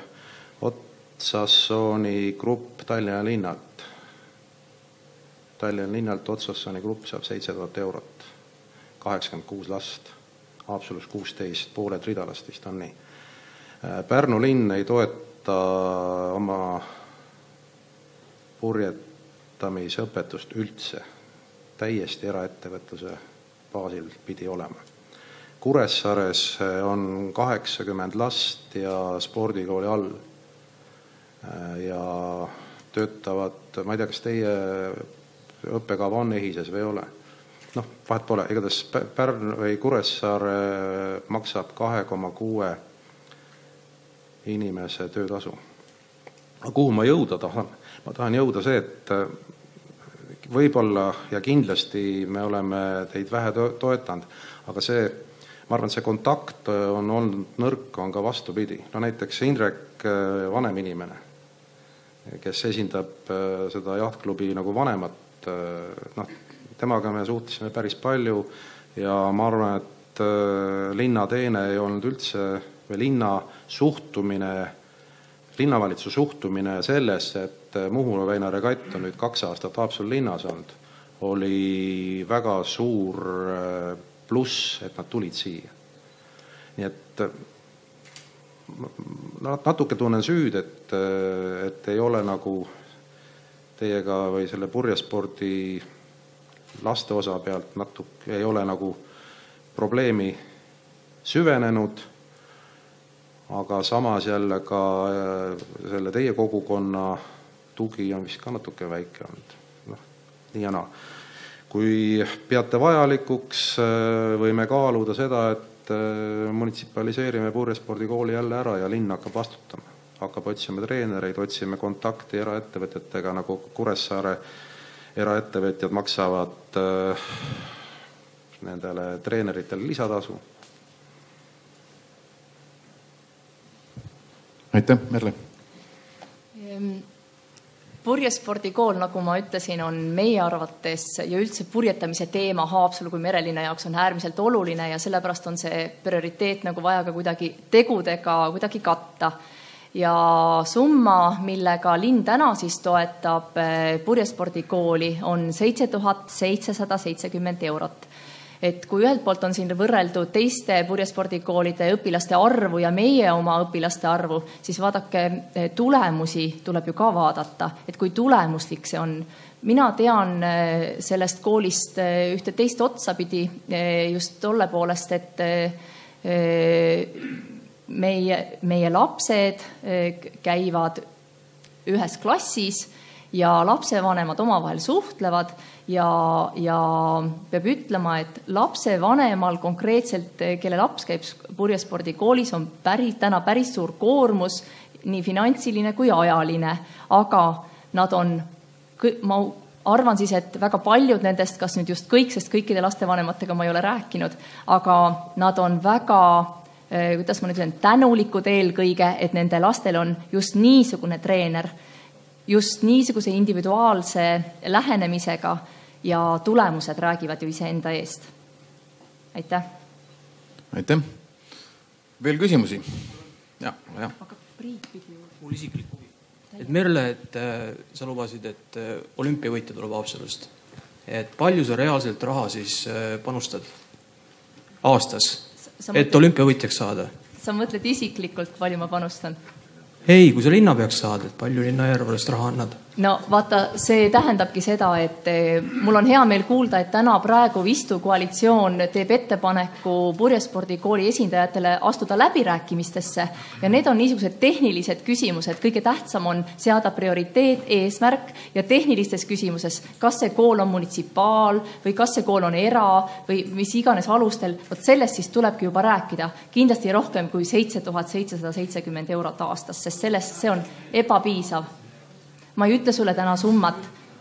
Otsassooni grupp Tallinna linnalt. Tallinna linnalt Otsassooni grupp saab seitse tuhat eurot, kaheksakümmend kuus last, Haapsalus kuusteist, pooled ridalast vist on nii. Pärnu linn ei toeta oma purjetamisõpetust üldse, täiesti eraettevõtluse baasil pidi olema. Kuressaares on kaheksakümmend last ja spordikooli all ja töötavad, ma ei tea, kas teie õppekava on ehises või ei ole. Noh, vahet pole, igatahes Pärnu või Kuressaare maksab kahe koma kuue inimese töötasu. Aga kuhu ma jõuda tahan? Ma tahan jõuda see, et võib-olla ja kindlasti me oleme teid vähe toetanud, aga see, ma arvan, see kontakt on olnud nõrk, on ka vastupidi. No näiteks Indrek, vanem inimene, kes esindab seda jahtklubi nagu vanemat, noh, temaga me suhtlesime päris palju ja ma arvan, et linna teene ei olnud üldse, või linna suhtumine, linnavalitsuse suhtumine sellesse, et Muhula väina regatt on nüüd kaks aastat Haapsalu linnas olnud, oli väga suur pluss, et nad tulid siia. Nii et natuke tunnen süüd, et, et ei ole nagu teiega või selle purjespordi laste osa pealt natuke ei ole nagu probleemi süvenenud, aga samas jälle ka selle teie kogukonna tugi on vist ka natuke väike olnud. Noh, nii ja naa. Kui peate vajalikuks, võime kaaluda seda, et munitsipaliseerime Purjespordikooli jälle ära ja linn hakkab vastutama. Hakkab otsima treenereid, otsime kontakti eraettevõtjatega, nagu Kuressaare eraettevõtjad maksavad nendele treeneritele lisatasu. Aitäh, Merle! Purjespordikool, nagu ma ütlesin, on meie arvates ja üldse purjetamise teema Haapsalu kui merelinna jaoks on äärmiselt oluline ja sellepärast on see prioriteet nagu vaja ka kuidagi tegudega kuidagi katta. Ja summa, millega linn täna siis toetab Purjespordikooli, on seitse tuhat seitsesada seitsekümmend eurot. Et kui ühelt poolt on siin võrreldud teiste purjespordikoolide õpilaste arvu ja meie oma õpilaste arvu, siis vaadake, tulemusi tuleb ju ka vaadata, et kui tulemuslik see on. Mina tean sellest koolist ühte teist otsapidi just tolle poolest, et meie, meie lapsed käivad ühes klassis ja lapsevanemad omavahel suhtlevad ja, ja peab ütlema, et lapsevanemal konkreetselt, kelle laps käib purjespordikoolis, on päris, täna päris suur koormus, nii finantsiline kui ajaline, aga nad on, ma arvan siis, et väga paljud nendest, kas nüüd just kõik, sest kõikide lastevanematega ma ei ole rääkinud, aga nad on väga, kuidas ma nüüd ütlen, tänulikud eelkõige, et nende lastel on just niisugune treener, just niisuguse individuaalse lähenemisega ja tulemused räägivad ju iseenda eest. Aitäh! Aitäh! Veel küsimusi? Ja, ja. Aga Priit pidi ju. Mul isiklik huvi. Et Merle, et sa lubasid, et olümpiavõitja tuleb Haapsalust. Et palju sa reaalselt raha siis panustad aastas, mõtled, et olümpiavõitjaks saada? Sa mõtled isiklikult, palju ma panustan? Ei, kui sa linna peaks saada, et palju linna järvest raha annad? No vaata, see tähendabki seda, et mul on hea meel kuulda, et täna praegu Vistu koalitsioon teeb ettepaneku Purjespordikooli esindajatele astuda läbirääkimistesse ja need on niisugused tehnilised küsimused. Kõige tähtsam on seada prioriteet, eesmärk ja tehnilistes küsimuses, kas see kool on munitsipaal või kas see kool on era või mis iganes alustel, vot sellest siis tulebki juba rääkida. Kindlasti rohkem kui seitse tuhat seitsesada seitsekümmend eurot aastas, sest sellest see on ebapiisav. Ma ei ütle sulle täna summat.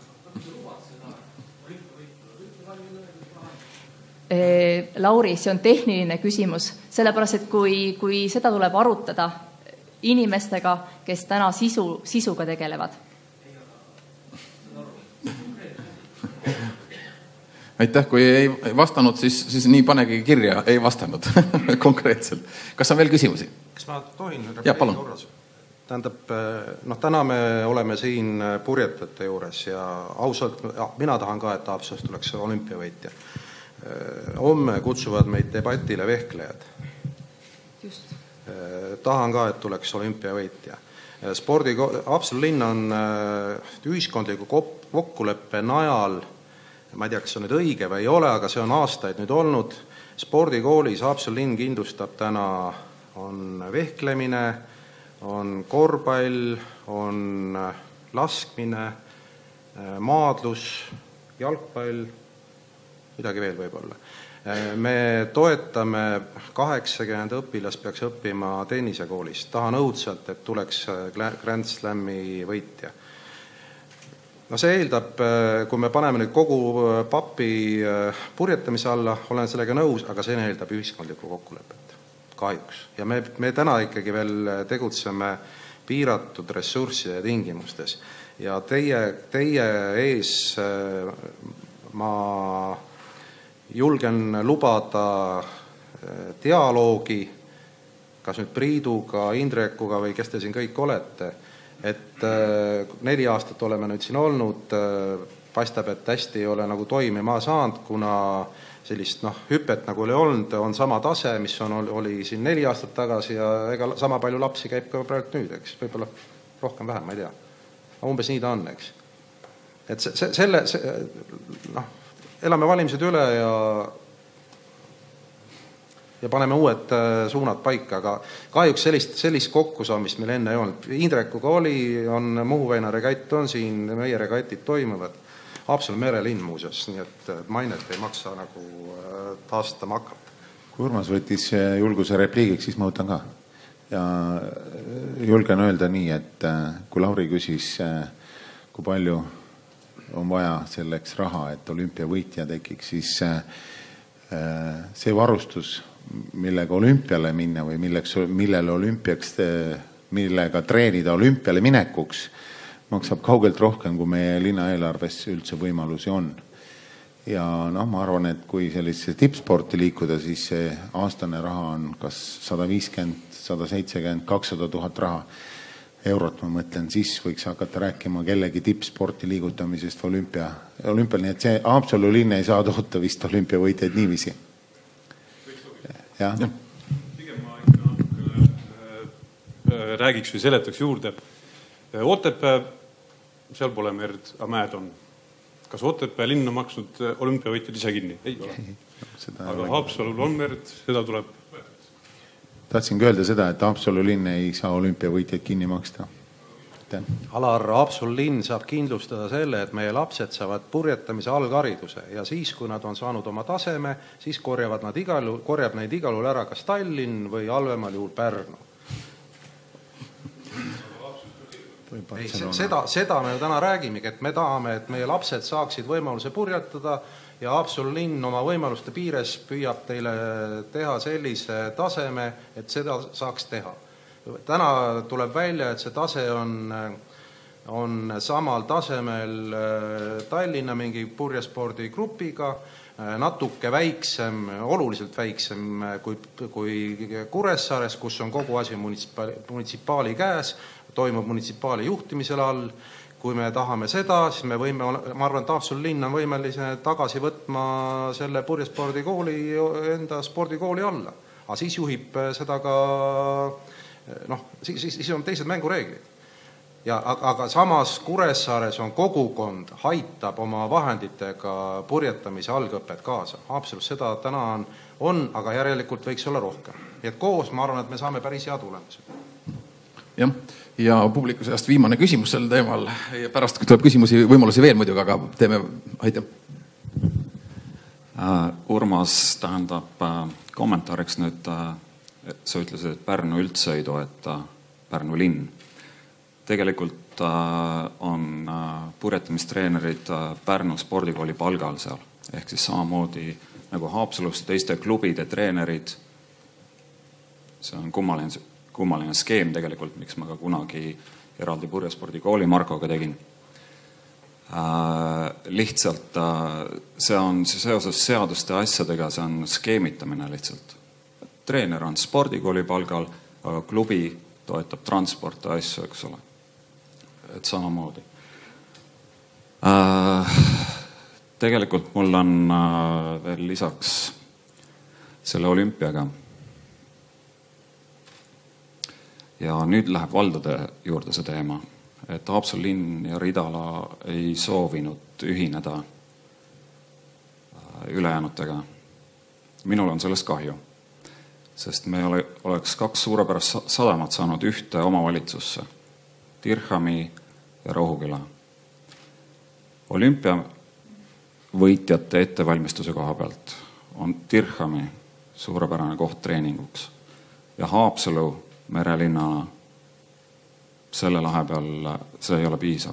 Lauri, see on tehniline küsimus, sellepärast, et kui, kui seda tuleb arutada inimestega, kes täna sisu, sisuga tegelevad. Aitäh, kui ei vastanud, siis, siis nii panegi kirja, ei vastanud konkreetselt. Kas on veel küsimusi? Kas ma tohin? Ja, palun. Tähendab, noh, täna me oleme siin purjetajate juures ja ausalt, mina tahan ka, et Haapsalust tuleks olümpiavõitja. Homme kutsuvad meid debatile vehklejad. Just. Tahan ka, et tuleks olümpiavõitja. Spordi, Haapsalu linn on ühiskondliku kokkuleppe najal, ma ei tea, kas see on nüüd õige või ei ole, aga see on aastaid nüüd olnud. Spordikoolis Haapsalu linn kindlustab täna on vehklemine, on korvpall, on laskmine, maadlus, jalgpall, midagi veel võib-olla. Me toetame kaheksakümmend õpilast peaks õppima tennisekoolis. Tahan õudselt, et tuleks Grand Slami võitja. No see eeldab, kui me paneme nüüd kogu papi purjetamise alla, olen sellega nõus, aga see eeldab ühiskondlikku kokkulepet. Kahjuks. Ja me, me täna ikkagi veel tegutseme piiratud ressursside tingimustes. Ja teie, teie ees ma julgen lubada dialoogi, kas nüüd Priiduga, Indrekuga või kes te siin kõik olete, et neli aastat oleme nüüd siin olnud, paistab, et hästi ei ole nagu toimima saanud, kuna sellist noh, hüpet nagu oli olnud, on sama tase, mis on, oli siin neli aastat tagasi ja ega sama palju lapsi käib ka praegu nüüd, eks, võib-olla rohkem vähem, ma ei tea. Umbes nii ta on, eks. Et see, see, selle, see, noh, elame valimised üle ja ja paneme uued suunad paika, aga kahjuks sellist, sellist kokkusaamist meil enne ei olnud. Indrekuga oli, on Muhu väina regatt on siin, meie regatid toimuvad. Haapsalu merelinn muuseas, nii et mainet ei maksa nagu taastama hakata. Kui Urmas võttis julguse repliigiks, siis ma võtan ka. Ja julgen öelda nii, et kui Lauri küsis, kui palju on vaja selleks raha, et olümpiavõitja tekiks, siis see varustus, millega olümpiale minna või milleks, millele olümpiaks, millega treenida olümpiale minekuks, maksab kaugelt rohkem, kui meie linna eelarves üldse võimalusi on. Ja noh, ma arvan, et kui sellise tippsporti liikuda, siis see aastane raha on kas sada viiskümmend, sada seitsekümmend, kakssada tuhat raha eurot, ma mõtlen, siis võiks hakata rääkima kellegi tippsporti liigutamisest olümpia, olümpial, nii et see Haapsalu linn ei saa toota vist olümpiavõitjaid niiviisi. Jah. Pigem ma ikka räägiks või seletaks juurde. Otepää, seal pole merd, aga mäed on. Kas Otepää linn on maksnud olümpiavõitjad ise kinni? Ei ole. Aga Haapsalul on merd, seda tuleb. Tahtsingi öelda seda, et Haapsalu linn ei saa olümpiavõitjaid kinni maksta. Alar, Haapsalu linn saab kindlustada selle, et meie lapsed saavad purjetamise alghariduse ja siis, kui nad on saanud oma taseme, siis korjavad nad igal, korjab neid igal juhul ära kas Tallinn või halvemal juhul Pärnu. Ei, seda, seda me täna räägimegi, et me tahame, et meie lapsed saaksid võimaluse purjetada ja Haapsalu linn oma võimaluste piires püüab teile teha sellise taseme, et seda saaks teha. Täna tuleb välja, et see tase on, on samal tasemel Tallinna mingi purjespordigrupiga, natuke väiksem, oluliselt väiksem kui, kui Kuressaares, kus on kogu asi munitsipaali, munitsipaali käes, toimub munitsipaali juhtimisel all. Kui me tahame seda, siis me võime, ma arvan, et Haapsalu linn on võimelise tagasi võtma selle purjespordikooli enda spordikooli alla. Aga siis juhib seda ka, noh, siis, siis, siis on teised mängureeglid. Ja, aga samas Kuressaares on kogukond, haitab oma vahenditega purjetamise algõpet kaasa. Haapsalus seda täna on, on, aga järelikult võiks olla rohkem. Ja koos ma arvan, et me saame päris hea tulemusi. Jah, ja publiku seast viimane küsimus sel teemal. Ja pärast, kui tuleb küsimusi, võimalusi veel muidugi, aga teeme, aitäh. Uh, Urmas tähendab uh, kommentaariks nüüd, uh, sa ütlesid, et Pärnu üldse ei toeta Pärnu linn. Tegelikult uh, on uh, purjetamistreenerid uh, Pärnu spordikooli palgal seal. Ehk siis samamoodi nagu Haapsalus teiste klubide treenerid. See on kummaline, kummaline skeem tegelikult, miks ma ka kunagi eraldi purjespordikooli Markoga tegin. Äh, lihtsalt äh, see on seoses seaduste asjadega, see on skeemitamine lihtsalt. Treener on spordikooli palgal, aga klubi toetab transporti asju, eks ole. Et samamoodi. Äh, tegelikult mul on äh, veel lisaks selle olümpiaga. Ja nüüd läheb valdade juurde see teema. Et Haapsalu linn ja Ridala ei soovinud ühineda ülejäänutega. Minul on sellest kahju, sest me ole, oleks kaks suurepärast sadamat saanud ühte omavalitsusse, Dirhami ja Rohuküla. Olümpia võitjate ettevalmistuse koha pealt on Dirhami suurepärane koht treeninguks ja Haapsalu merelinnana selle lahe peal, see ei ole piisav.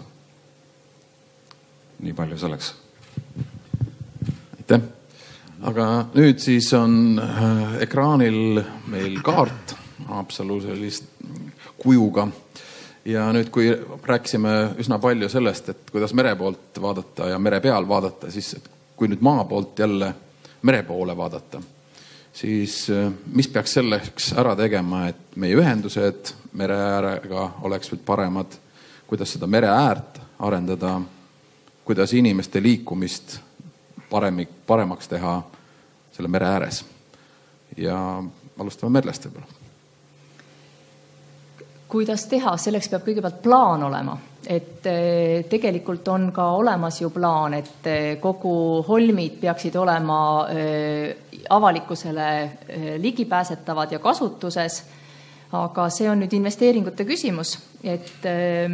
Nii palju selleks. Aitäh. Aga nüüd siis on ekraanil meil kaart Haapsalu sellist kujuga. Ja nüüd, kui rääkisime üsna palju sellest, et kuidas mere poolt vaadata ja mere peal vaadata, siis kui nüüd maa poolt jälle mere poole vaadata, siis mis peaks selleks ära tegema, et meie ühendused mere äärega oleks veel paremad, kuidas seda mere äärt arendada, kuidas inimeste liikumist paremik, paremaks teha selle mere ääres. Ja alustame Merlest võib-olla. kuidas teha, selleks peab kõigepealt plaan olema. Et tegelikult on ka olemas ju plaan, et kogu holmid peaksid olema avalikkusele ligipääsetavad ja kasutuses, aga see on nüüd investeeringute küsimus, et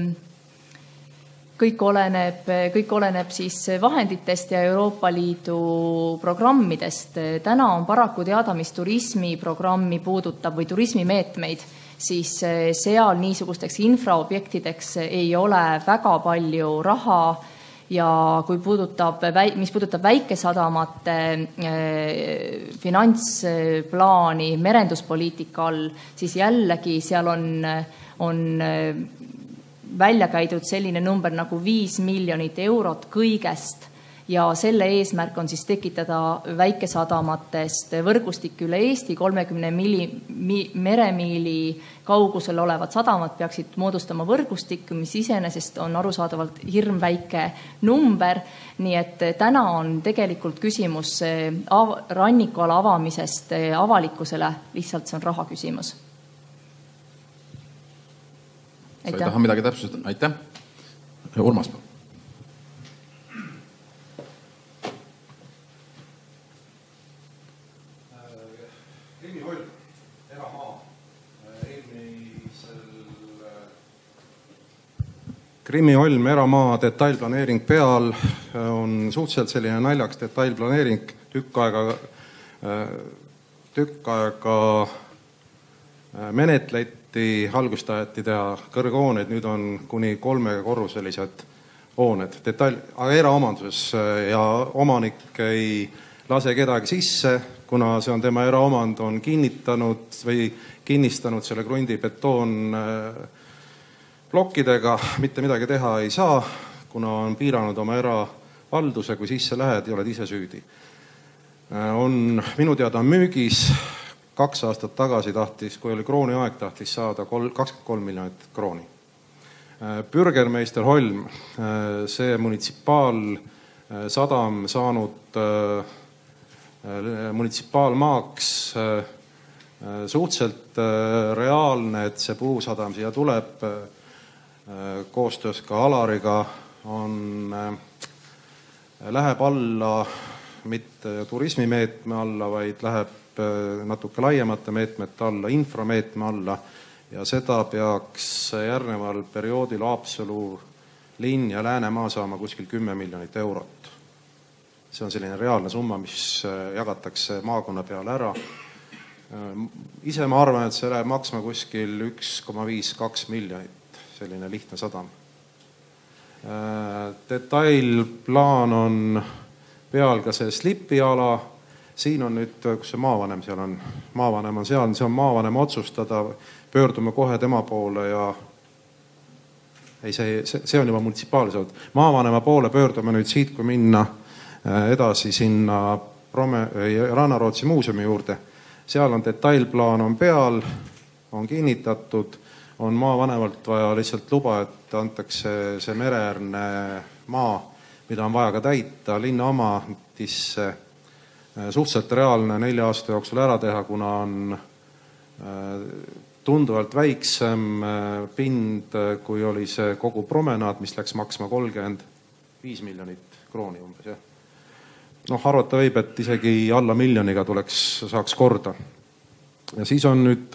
kõik oleneb, kõik oleneb siis vahenditest ja Euroopa Liidu programmidest. Täna on paraku teada, mis turismiprogrammi puudutab või turismimeetmeid, siis seal niisugusteks infraobjektideks ei ole väga palju raha ja kui puudutab, mis puudutab väikesadamate finantsplaani merenduspoliitika all, siis jällegi seal on, on välja käidud selline number nagu viis miljonit eurot kõigest ja selle eesmärk on siis tekitada väikesadamatest võrgustik üle Eesti, kolmekümne mili, mi, meremiili kaugusel olevad sadamad peaksid moodustama võrgustikku, mis iseenesest on arusaadavalt hirmväike number, nii et täna on tegelikult küsimus av, rannikuala avamisest avalikkusele, lihtsalt see on raha küsimus. Sa ei taha midagi täpsustada? Aitäh. Urmas. Krimiholm, eramaa. Eelmisel Krimiholm, eramaa detailplaneering peal on suhteliselt selline naljaks detailplaneering. Tükk aega, tükk aega menetleti, algust taheti teha kõrghooneid, nüüd on kuni kolmekorruselised hooned. Detail, aga eraomanduses ja omanik ei lase kedagi sisse, kuna see on tema eraomand, on kinnitanud või kinnistanud selle krundi betoon plokkidega, mitte midagi teha ei saa, kuna on piiranud oma eravalduse, kui sisse lähed, ei oled ise süüdi. On, minu teada on müügis kaks aastat tagasi tahtis, kui oli krooni aeg, tahtis saada kakskümmend kolm miljonit krooni. Bürgermeister Holm, see munitsipaalsadam saanud munitsipaalmaaks, suhteliselt reaalne, et see puusadam siia tuleb, koostöös ka Alariga on, läheb alla, mitte turismimeetme alla, vaid läheb natuke laiemate meetmete alla, inframeetme alla ja seda peaks järgneval perioodil Haapsalu linn ja Läänemaa saama kuskil kümme miljonit eurot. See on selline reaalne summa, mis jagatakse maakonna peale ära. Ise ma arvan, et see läheb maksma kuskil üks koma viis kaks miljonit, selline lihtne sadam. Detailplaan on peal ka see slipiala. Siin on nüüd, kus see maavanem seal on, maavanem on seal, see on maavanem otsustada, pöördume kohe tema poole ja ei, see, see on juba munitsipaalselt. Maavanema poole pöördume nüüd siit, kui minna edasi sinna Prome, Rannarootsi muuseumi juurde. Seal on detailplaan on peal, on kinnitatud, on maavanemalt vaja lihtsalt luba, et antakse see mereäärne maa, mida on vaja ka täita linna omatisse suhteliselt reaalne nelja aasta jooksul ära teha, kuna on tunduvalt väiksem pind, kui oli see kogu promenaad, mis läks maksma kolmkümmend viis miljonit krooni umbes. Ja. Noh, arvata võib, et isegi alla miljoniga tuleks, saaks korda. Ja siis on nüüd,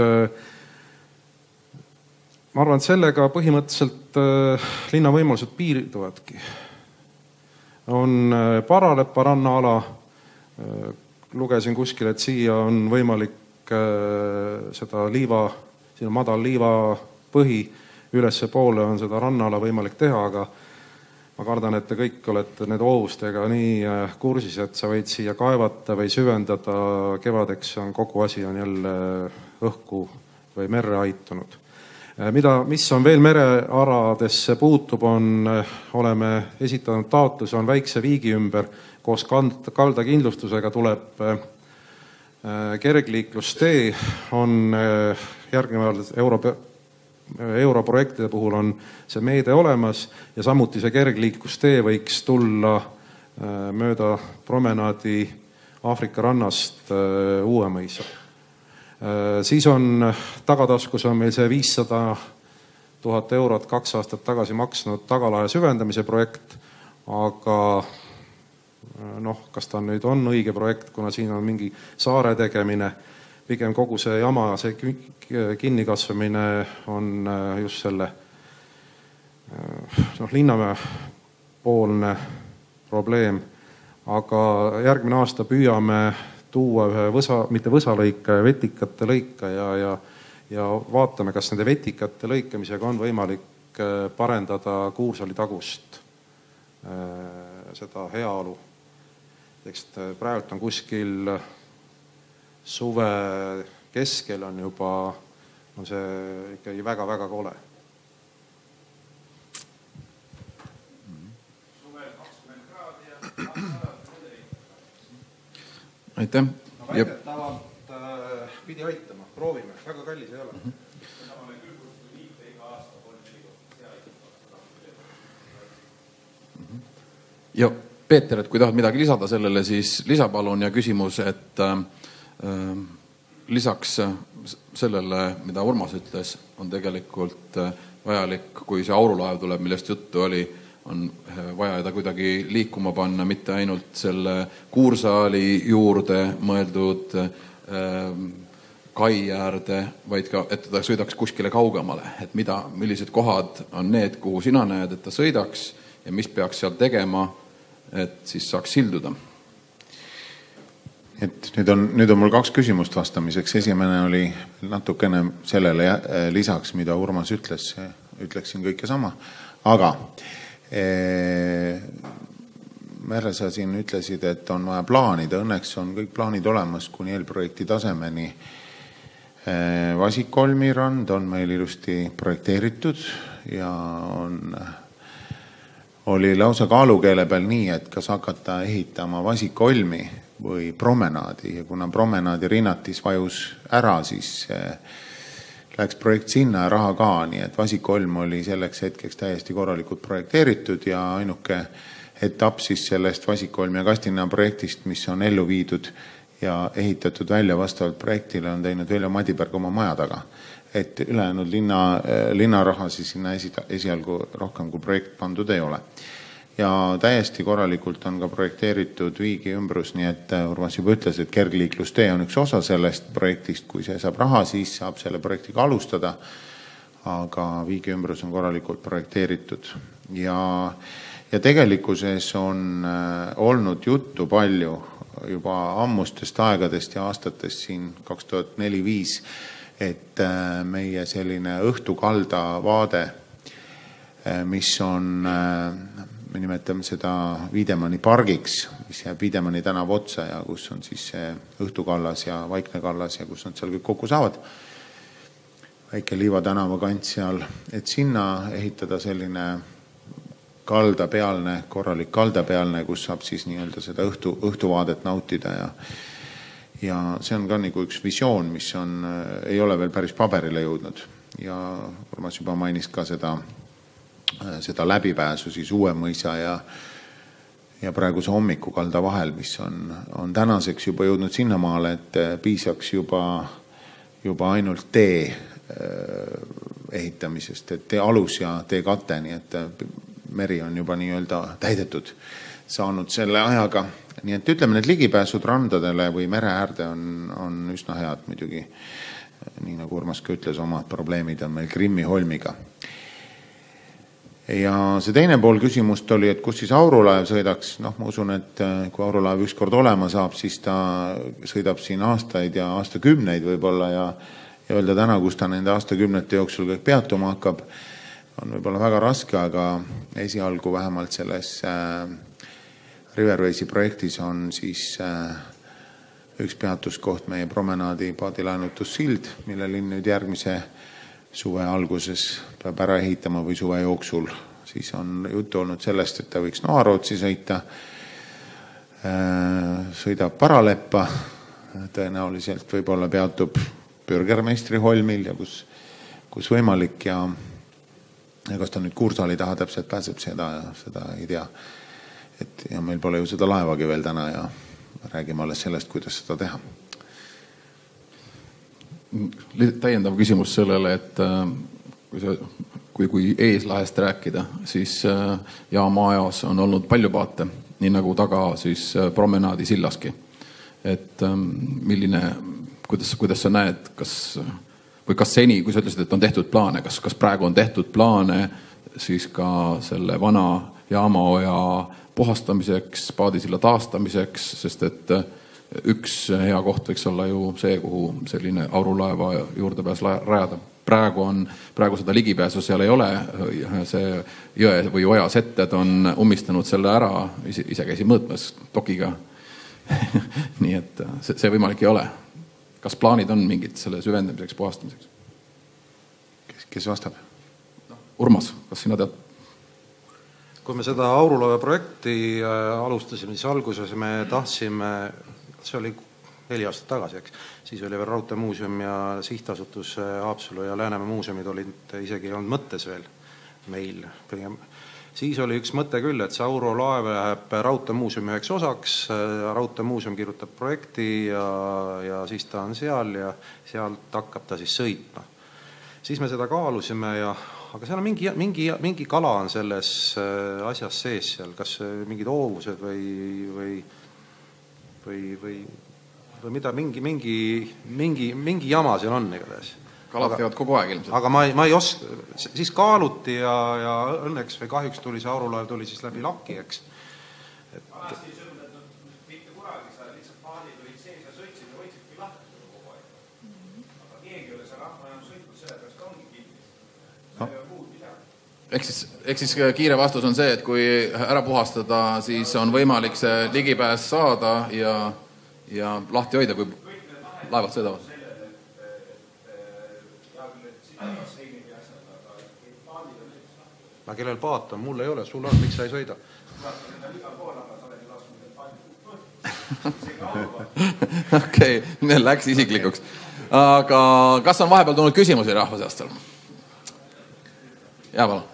ma arvan, et sellega põhimõtteliselt linna võimalused piirduvadki. On Paralepa rannaala, lugesin kuskil, et siia on võimalik seda liiva, siin on madal liiva põhi, ülesse poole on seda rannaala võimalik teha, aga ma kardan, et te kõik olete need oovustega nii kursis, et sa võid siia kaevata või süvendada, kevadeks on kogu asi on jälle õhku või merre aitunud. Mida, mis on veel merearadesse puutub, on, oleme esitanud taotlus, on väikse viigi ümber, koos kaldakindlustusega tuleb kergliiklustee, on järgneval euro, europrojektide puhul on see meede olemas ja samuti see kergliiklustee võiks tulla mööda promenaadi Aafrika rannast Uuemõisa. Siis on tagataskus on meil see viissada tuhat eurot kaks aastat tagasi maksnud tagalahe süvendamise projekt, aga noh, kas ta nüüd on õige projekt, kuna siin on mingi saare tegemine, pigem kogu see jama, see kinnikasvamine on just selle noh, Linnamäe poolne probleem, aga järgmine aasta püüame tuua ühe võsa, mitte võsalõika, vetikate lõika ja, ja, ja vaatame, kas nende vetikate lõikamisega on võimalik parendada Kuursaali tagust seda heaolu. Eks praegu on kuskil suve keskel on juba, on see ikkagi väga-väga kole. Suvel kakskümmend kraadi ja aitäh. No väidetavalt äh, pidi aitama, proovime, väga kallis ei ole. Mm-hmm. Ja Peeter, et kui tahad midagi lisada sellele, siis lisapalun ja küsimus, et äh, lisaks sellele, mida Urmas ütles, on tegelikult vajalik, kui see aurulaev tuleb, millest juttu oli, on vaja ta kuidagi liikuma panna, mitte ainult selle Kuursaali juurde mõeldud äh, kai äärde, vaid ka, et ta sõidaks kuskile kaugemale, et mida, millised kohad on need, kuhu sina näed, et ta sõidaks ja mis peaks seal tegema, et siis saaks silduda. Et nüüd on, nüüd on mul kaks küsimust vastamiseks. Esimene oli natukene sellele lisaks, mida Urmas ütles, ütleksin kõike sama. Aga ee, Merle, sa siin ütlesid, et on vaja plaanida. Õnneks on kõik plaanid olemas kuni eelprojekti tasemeni. Vasikkolmi rand on meil ilusti projekteeritud ja on... oli lausa kaalukeele peal nii, et kas hakata ehitama Vasikkolmi või promenaadi ja kuna promenaadi rinnatis vajus ära, siis läks projekt sinna ja raha ka, nii et Vasikkolm oli selleks hetkeks täiesti korralikult projekteeritud ja ainuke etapp siis sellest Vasikkolmi ja Kastina projektist, mis on ellu viidud ja ehitatud välja vastavalt projektile, on teinud Veljo Madiberg oma maja taga. Et ülejäänud linna, linnaraha siis sinna esi, esialgu rohkem kui projekt pandud ei ole. Ja täiesti korralikult on ka projekteeritud Viigi ümbrus, nii et Urmas juba ütles, et kergliiklustee on üks osa sellest projektist. Kui see saab raha, siis saab selle projektiga alustada, aga Viigi ümbrus on korralikult projekteeritud. Ja, ja tegelikkuses on olnud juttu palju juba ammustest aegadest ja aastatest siin kaks tuhat neli viis, et meie selline õhtukalda vaade, mis on, me nimetame seda Wiedemanni pargiks, mis jääb Wiedemanni tänav otsa ja kus on siis see õhtukallas ja Vaikne kallas ja kus nad seal kõik kokku saavad, väike Liiva tänava kant seal, et sinna ehitada selline kaldapealne, korralik kaldapealne, kus saab siis nii-öelda seda õhtu, õhtuvaadet nautida ja Ja see on ka nagu üks visioon, mis on, ei ole veel päris paberile jõudnud. Ja Urmas juba mainis ka seda, seda läbipääsu siis Uue mõisa ja, ja praeguse hommikukalda vahel, mis on, on tänaseks juba jõudnud sinnamaale, et piisaks juba, juba ainult tee ehitamisest, et tee alus ja tee kate, nii et meri on juba nii-öelda täidetud saanud selle ajaga. Nii et ütleme, need ligipääsud randadele või mere äärde on, on üsna head muidugi. Nii nagu Urmas ka ütles, omad probleemid on meil Grimmi holmiga. Ja see teine pool küsimust oli, et kus siis aurulaev sõidaks. Noh, ma usun, et kui aurulaev ükskord olema saab, siis ta sõidab siin aastaid ja aastakümneid võib-olla ja, ja öelda täna, kus ta nende aastakümnete jooksul kõik peatuma hakkab, on võib-olla väga raske, aga esialgu vähemalt selles Riverways'i projektis on siis üks peatuskoht meie promenaadi paadilaenutussild, mille linn nüüd järgmise suve alguses peab ära ehitama või suve jooksul. Siis on juttu olnud sellest, et ta võiks Noarootsi sõita, sõidab Paraleppa, tõenäoliselt võib-olla peatub Bürgermeistri holmil ja kus, kus võimalik ja, ja kas ta nüüd Kuursaali taha täpselt pääseb, seda, seda ei tea. Et, ja meil pole ju seda laevagi veel täna ja räägime alles sellest, kuidas seda teha. Täiendav küsimus sellele, et kui, see, kui, kui eeslahest rääkida, siis Jaama-ajas on olnud palju paate, nii nagu taga siis promenaadi sillaski. Et milline, kuidas, kuidas sa näed, kas, või kas seni, kui sa ütlesid, et on tehtud plaane, kas, kas praegu on tehtud plaane siis ka selle vana Jaamaoja puhastamiseks, paadisilla taastamiseks, sest et üks hea koht võiks olla ju see, kuhu selline aurulaeva juurdepääs rajada. Praegu on, praegu seda ligipääsu seal ei ole, see jõe või oja setted on ummistanud selle ära, ise, ise käisi mõõtmas dokiga. Nii et see, see võimalik ei ole. Kas plaanid on mingid selle süvendamiseks, puhastamiseks? Kes, kes vastab? Urmas, kas sina tead? Kui me seda aurulaeva projekti alustasime, siis alguses me tahtsime, see oli neli aastat tagasi, eks. Siis oli veel Raudteemuuseum ja sihtasutus Haapsalu ja Läänemäe muuseumid olid isegi olnud mõttes veel meil. Siis oli üks mõte küll, et see aurulaev läheb Raudteemuuseumi üheks osaks, Raudteemuuseum kirjutab projekti ja, ja siis ta on seal ja sealt hakkab ta siis sõitma. Siis me seda kaalusime ja, aga seal on mingi, mingi, mingi kala on selles asjas sees seal, kas mingid hoovused või, või, või, või või mida, mingi, mingi, mingi, mingi jama seal on igatahes. Kalad käivad kogu aeg ilmselt. Aga ma ei, ma ei oska, siis kaaluti ja, ja õnneks või kahjuks tuli see aurulaev tuli siis läbi laki, eks. Et... Vanasti ei sõnnud, et mitte kunagi sa lihtsalt paadid olid sees ja sõitsid ja võitsidki lahti kogu aeg. Aga keegi oli see rahva enam sõitnud, selle pärast ka ongi kinnis. See ei ole muud midagi. Ehk siis, ehk siis kiire vastus on see, et kui ära puhastada, siis on võimalik see ligipääs saada ja ja lahti hoida, kui laevad sõidavad. Aga kellel paat on, mul ei ole, sul on, miks sa ei sõida? Okei, okay, läks isiklikuks. Aga kas on vahepeal tulnud küsimusi rahva seast? Jaa, palun.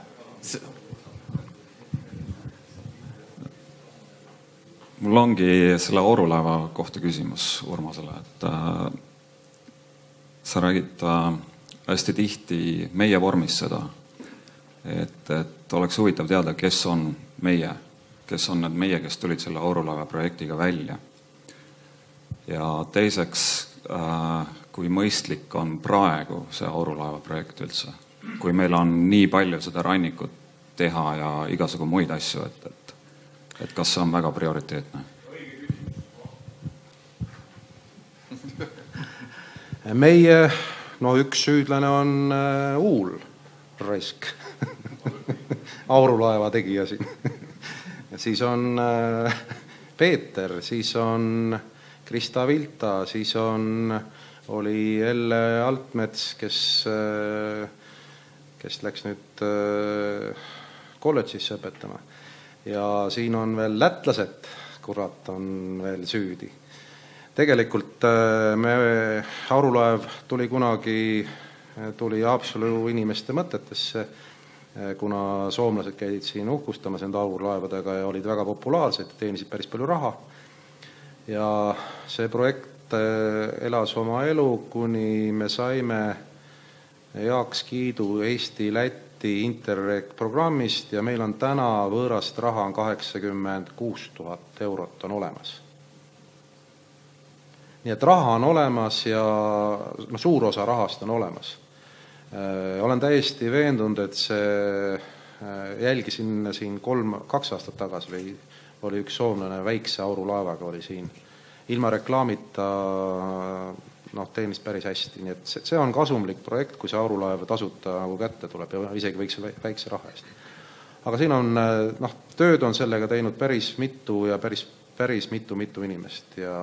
Mul ongi selle aurulaeva kohta küsimus Urmasele, et äh, sa räägid äh, hästi tihti meie vormis seda, et, et oleks huvitav teada, kes on meie, kes on need meie, kes tulid selle aurulaeva projektiga välja. Ja teiseks, äh, kui mõistlik on praegu see aurulaeva projekt üldse, kui meil on nii palju seda rannikut teha ja igasugu muid asju, et, et et kas see on väga prioriteetne? Meie, no üks süüdlane on äh, Uul Raisk, aurulaeva tegija siin. Siis on äh, Peeter, siis on Krista Vilta, siis on, oli Elle Altmets, kes, äh, kes läks nüüd äh, kolledžisse õpetama. Ja siin on veel lätlased, kurat, on veel süüdi. Tegelikult me, aurulaev tuli kunagi, tuli Haapsalu inimeste mõtetesse, kuna soomlased käisid siin uhkustamas enda aurulaevadega ja olid väga populaarsed, teenisid päris palju raha. Ja see projekt elas oma elu, kuni me saime heaks kiidu Eesti-Läti Interreg programmist ja meil on täna võõrast raha on kaheksakümmend kuus tuhat eurot on olemas. Nii et raha on olemas ja no, suur osa rahast on olemas. Olen täiesti veendunud, et see jälgisin siin kolm, kaks aastat tagasi või oli üks soomlane väikse aurulaevaga oli siin. Ilma reklaamita noh, teenis päris hästi, nii et see, see on kasumlik projekt, kui see aurulaev tasuta nagu kätte tuleb ja isegi võiks väikse raha eest. Aga siin on, noh, tööd on sellega teinud päris mitu ja päris, päris mitu, mitu inimest ja,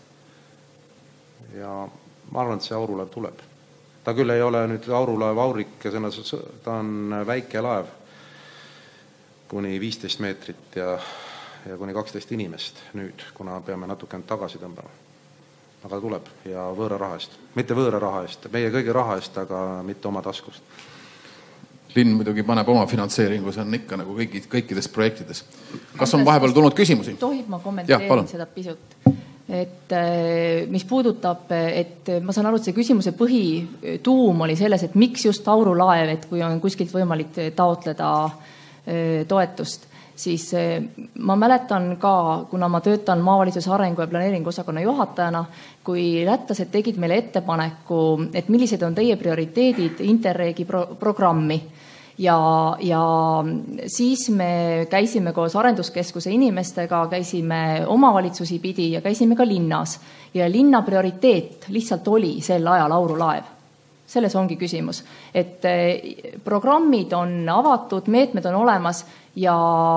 ja ma arvan, et see aurulaev tuleb. Ta küll ei ole nüüd aurulaev Aurik, ta on väike laev kuni viisteist meetrit ja, ja kuni kaksteist inimest nüüd, kuna peame natuke tagasi tõmbama. Aga tuleb ja võõra raha eest. Mitte võõra raha eest, meie kõige raha eest, aga mitte oma taskust. Linn muidugi paneb oma finantseeringu, see on ikka nagu kõikid, kõikides projektides. Kas on vahepeal tulnud küsimusi? Tohib ma kommenteerin seda pisut? et mis puudutab, et ma saan aru, et see küsimuse põhituum oli selles, et miks just aurulaev, et kui on kuskilt võimalik taotleda toetust, siis ma mäletan ka, kuna ma töötan maavalitsuse arengu ja planeeringu osakonna juhatajana, kui lätlased tegid meile ettepaneku, et millised on teie prioriteedid Interregi pro- programmi. Ja, ja siis me käisime koos arenduskeskuse inimestega, käisime omavalitsusi pidi ja käisime ka linnas. Ja linna prioriteet lihtsalt oli sel ajal aurulaev. Selles ongi küsimus, et programmid on avatud, meetmed on olemas ja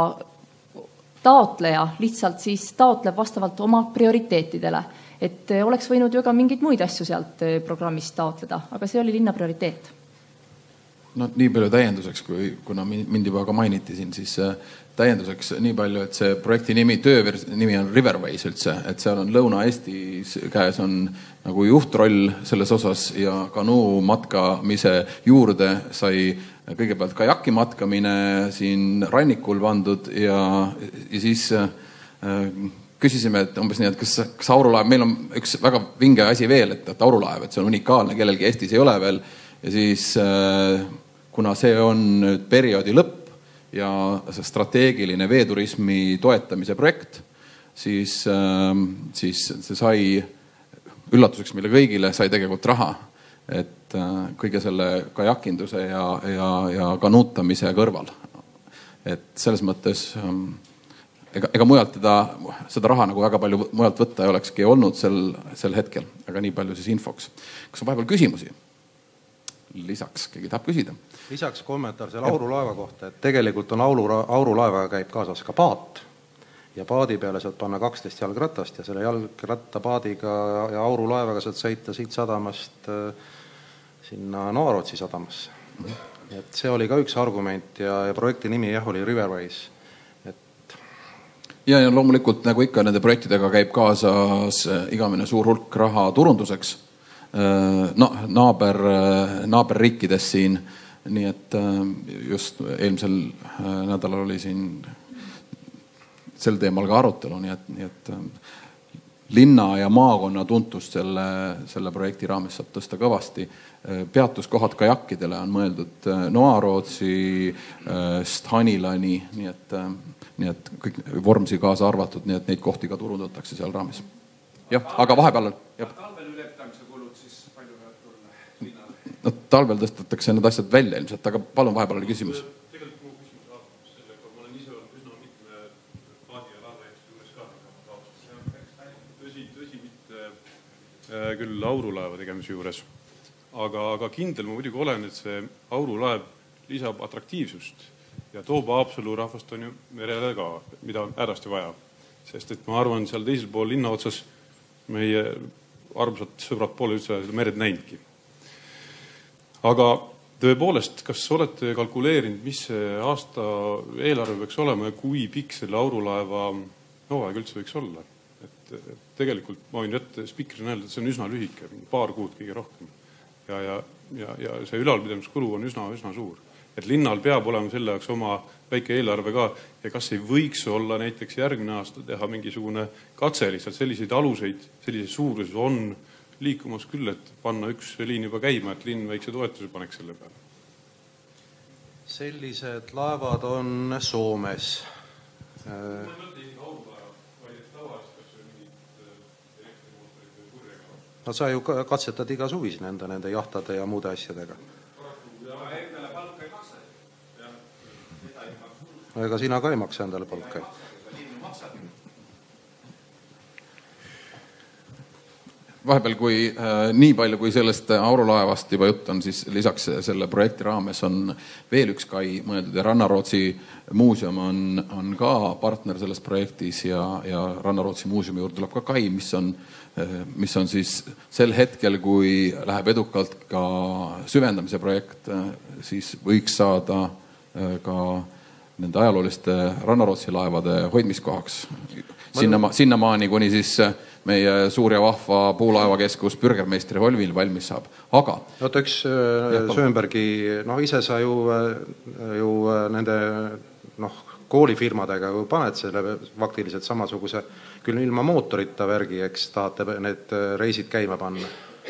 taotleja lihtsalt siis taotleb vastavalt oma prioriteetidele. Et oleks võinud ju ka mingeid muid asju sealt programmist taotleda, aga see oli linna prioriteet. No nii palju täienduseks, kui, kuna mind juba ka mainiti siin, siis täienduseks nii palju, et see projekti nimi, töö nimi on Riverways üldse, et seal on Lõuna-Eestis käes on nagu juhtroll selles osas ja kanuu matkamise juurde sai kõigepealt kajaki matkamine siin rannikul vandud ja, ja siis äh, küsisime, et umbes nii, et kas, kas aurulaev, meil on üks väga vinge asi veel, et, et aurulaev, et see on unikaalne, kellelgi Eestis ei ole veel ja siis äh, kuna see on nüüd perioodi lõpp ja strateegiline veeturismi toetamise projekt, siis, siis see sai üllatuseks meile kõigile, sai tegelikult raha. Et kõige selle kajakinduse ja, ja, ja kanuutamise kõrval. Et selles mõttes ega, ega mujalt teda, seda raha nagu väga palju mujalt võtta ei olekski olnud sel, sel hetkel, aga nii palju siis infoks. Kas on vahepeal küsimusi? Lisaks, keegi tahab küsida. Lisaks kommentaar selle aurulaeva kohta, et tegelikult on aurula, aurulaevaga käib kaasas ka paat ja paadi peale saad panna kaksteist jalgratast ja selle jalgrattapaadiga ja aurulaevaga saad sõita siit sadamast sinna Noarootsi sadamasse. Et see oli ka üks argument ja, ja projekti nimi jah oli Riverways. Et... Ja, ja loomulikult nagu ikka nende projektidega käib kaasas igamine suur hulk raha turunduseks. No, naaber, naaberriikides siin, nii et just eelmisel nädalal oli siin sel teemal ka arutelu, nii et, nii et linna ja maakonna tuntust selle, selle projekti raames saab tõsta kõvasti. Peatuskohad kajakkidele on mõeldud Noarootsi, Hanilani, nii et, nii et kõik Vormsi kaasa arvatud, nii et neid kohti ka turundatakse seal raames. Jah, aga vahepeal jah. No, talvel tõstetakse need asjad välja ilmselt, aga palun vahepeal oli küsimus. Tegelikult muu küsimus saab sellega, ma olen ise olnud üsna mitme paadi ja laevaeksi juures ka. See on tõsi, tõsi mitte küll aurulaeva tegemise juures, aga, aga kindel ma muidugi olen, et see aurulaev lisab atraktiivsust ja toob Haapsalu rahvast on ju merele ka, mida on hädasti vaja. Sest et ma arvan, seal teisel pool linna otsas meie armsad sõbrad poole üldse seda mered näinudki. Aga tõepoolest, kas olete kalkuleerinud, mis see aasta eelarve võiks olema ja kui pikk selle aurulaeva hooaeg üldse võiks olla? Et tegelikult ma võin ette spikrina öelda, et see on üsna lühike, paar kuud kõige rohkem. Ja, ja, ja, ja see ülalpidamiskulu on üsna, üsna suur. Et linnal peab olema selle jaoks oma väike eelarve ka ja kas ei võiks olla näiteks järgmine aasta teha mingisugune katse lihtsalt selliseid aluseid, selliseid suuruses on liikumas küll, et panna üks liin juba käima, et linn väikse toetuse paneks selle peale. Sellised laevad on Soomes. No sa ju katsetad iga suvis nende, nende jahtade ja muude asjadega. Ega sina ka ei maksa endale palka. Vahepeal, kui äh, nii palju, kui sellest aurulaevast juba jutt on, siis lisaks selle projekti raames on veel üks kai mõeldud ja Rannarootsi muuseum on, on ka partner selles projektis ja, ja Rannarootsi muuseumi juurde tuleb ka kai, mis on, mis on siis sel hetkel, kui läheb edukalt ka süvendamise projekt, siis võiks saada ka nende ajalooliste Rannarootsi laevade hoidmiskohaks. Sinnama, sinnamaani, kuni siis meie suur ja vahva puulaevakeskus Bürgermeistri Holvil valmis saab. Aga... Oota, üks Söönbergi, noh ise sa ju, ju nende noh, koolifirmadega, kui paned selle faktiliselt samasuguse, küll ilma mootorita värgi, eks tahate need reisid käima panna.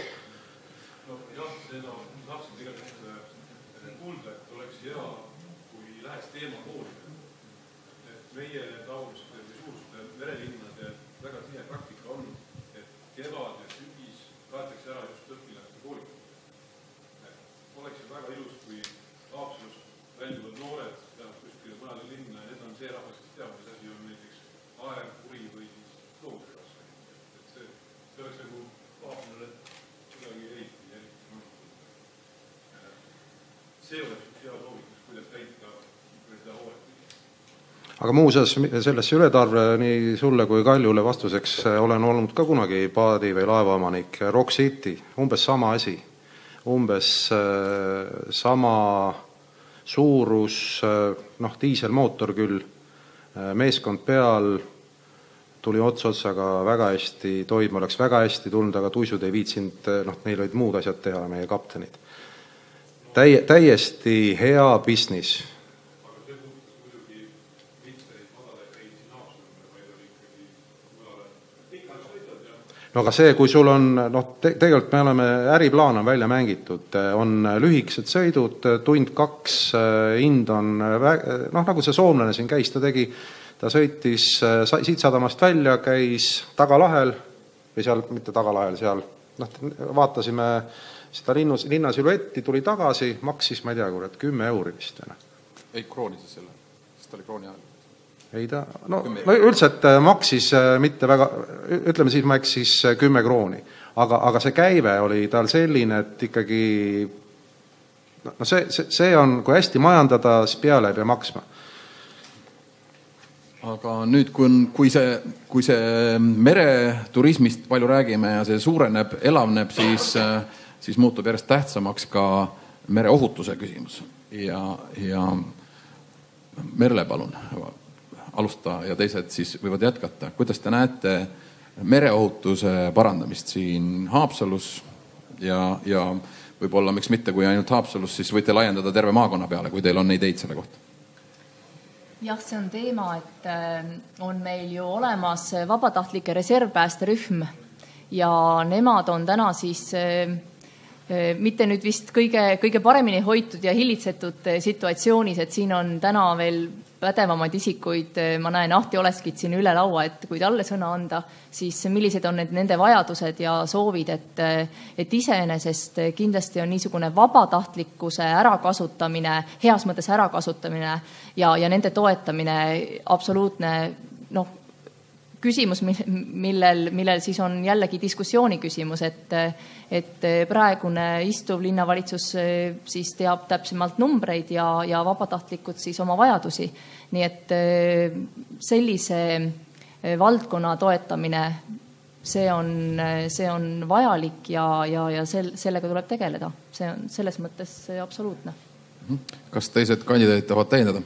Aga muuseas, sellesse Ületarve nii sulle kui Kaljule vastuseks olen olnud ka kunagi paadi või laevaomanik. Rock City, umbes sama asi. Umbes sama suurus, noh, diiselmootor küll, meeskond peal, tuli ots otsaga väga hästi toime, oleks väga hästi tulnud, aga tuisud ei viitsinud, noh, neil olid muud asjad teha, meie kaptenid. Täie, täiesti hea business. No aga see, kui sul on, noh, te, tegelikult me oleme, äriplaan on välja mängitud, on lühikesed sõidud, tund kaks, hind on, noh, nagu see soomlane siin käis, ta tegi, ta sõitis siit sadamast välja, käis Tagalahel, või seal, mitte Tagalahel, seal, noh, vaatasime seda linnus, linna siluetti, tuli tagasi, maksis, ma ei tea, kurat, kümme euri vist. Ei, krooni siis selle, sest ta oli krooni ajal. Ei ta, no, no üldse, et maksis mitte väga, ütleme siis maksis kümme krooni, aga, aga see käive oli tal selline, et ikkagi, no see, see, see on, kui hästi majandada, siis peale ei pea maksma. Aga nüüd, kui, kui, see, kui see mereturismist palju räägime ja see suureneb, elavneb, siis, siis muutub järjest tähtsamaks ka mereohutuse küsimus. Ja, ja Merle, palun, alusta ja teised siis võivad jätkata. Kuidas te näete mereohutuse parandamist siin Haapsalus ja, ja võib-olla miks mitte, kui ainult Haapsalus, siis võite laiendada terve maakonna peale, kui teil on ideid selle kohta? Jah, see on teema, et on meil ju olemas vabatahtlike reservpäästerühm ja nemad on täna siis mitte nüüd vist kõige, kõige paremini hoitud ja hillitsetud situatsioonis, et siin on täna veel pädevamaid isikuid, ma näen Ahti Oleskit siin üle laua, et kui talle sõna anda, siis millised on need, nende vajadused ja soovid, et, et iseenesest kindlasti on niisugune vabatahtlikkuse ärakasutamine, heas mõttes ärakasutamine ja, ja nende toetamine absoluutne, noh, küsimus, millel, millel siis on jällegi diskussiooni küsimus, et, et praegune istuv linnavalitsus siis teab täpsemalt numbreid ja, ja vabatahtlikud siis oma vajadusi. Nii et sellise valdkonna toetamine, see on, see on vajalik ja, ja, ja sel, sellega tuleb tegeleda. See on selles mõttes absoluutne. Kas teised kandidaadid tahavad täiendada?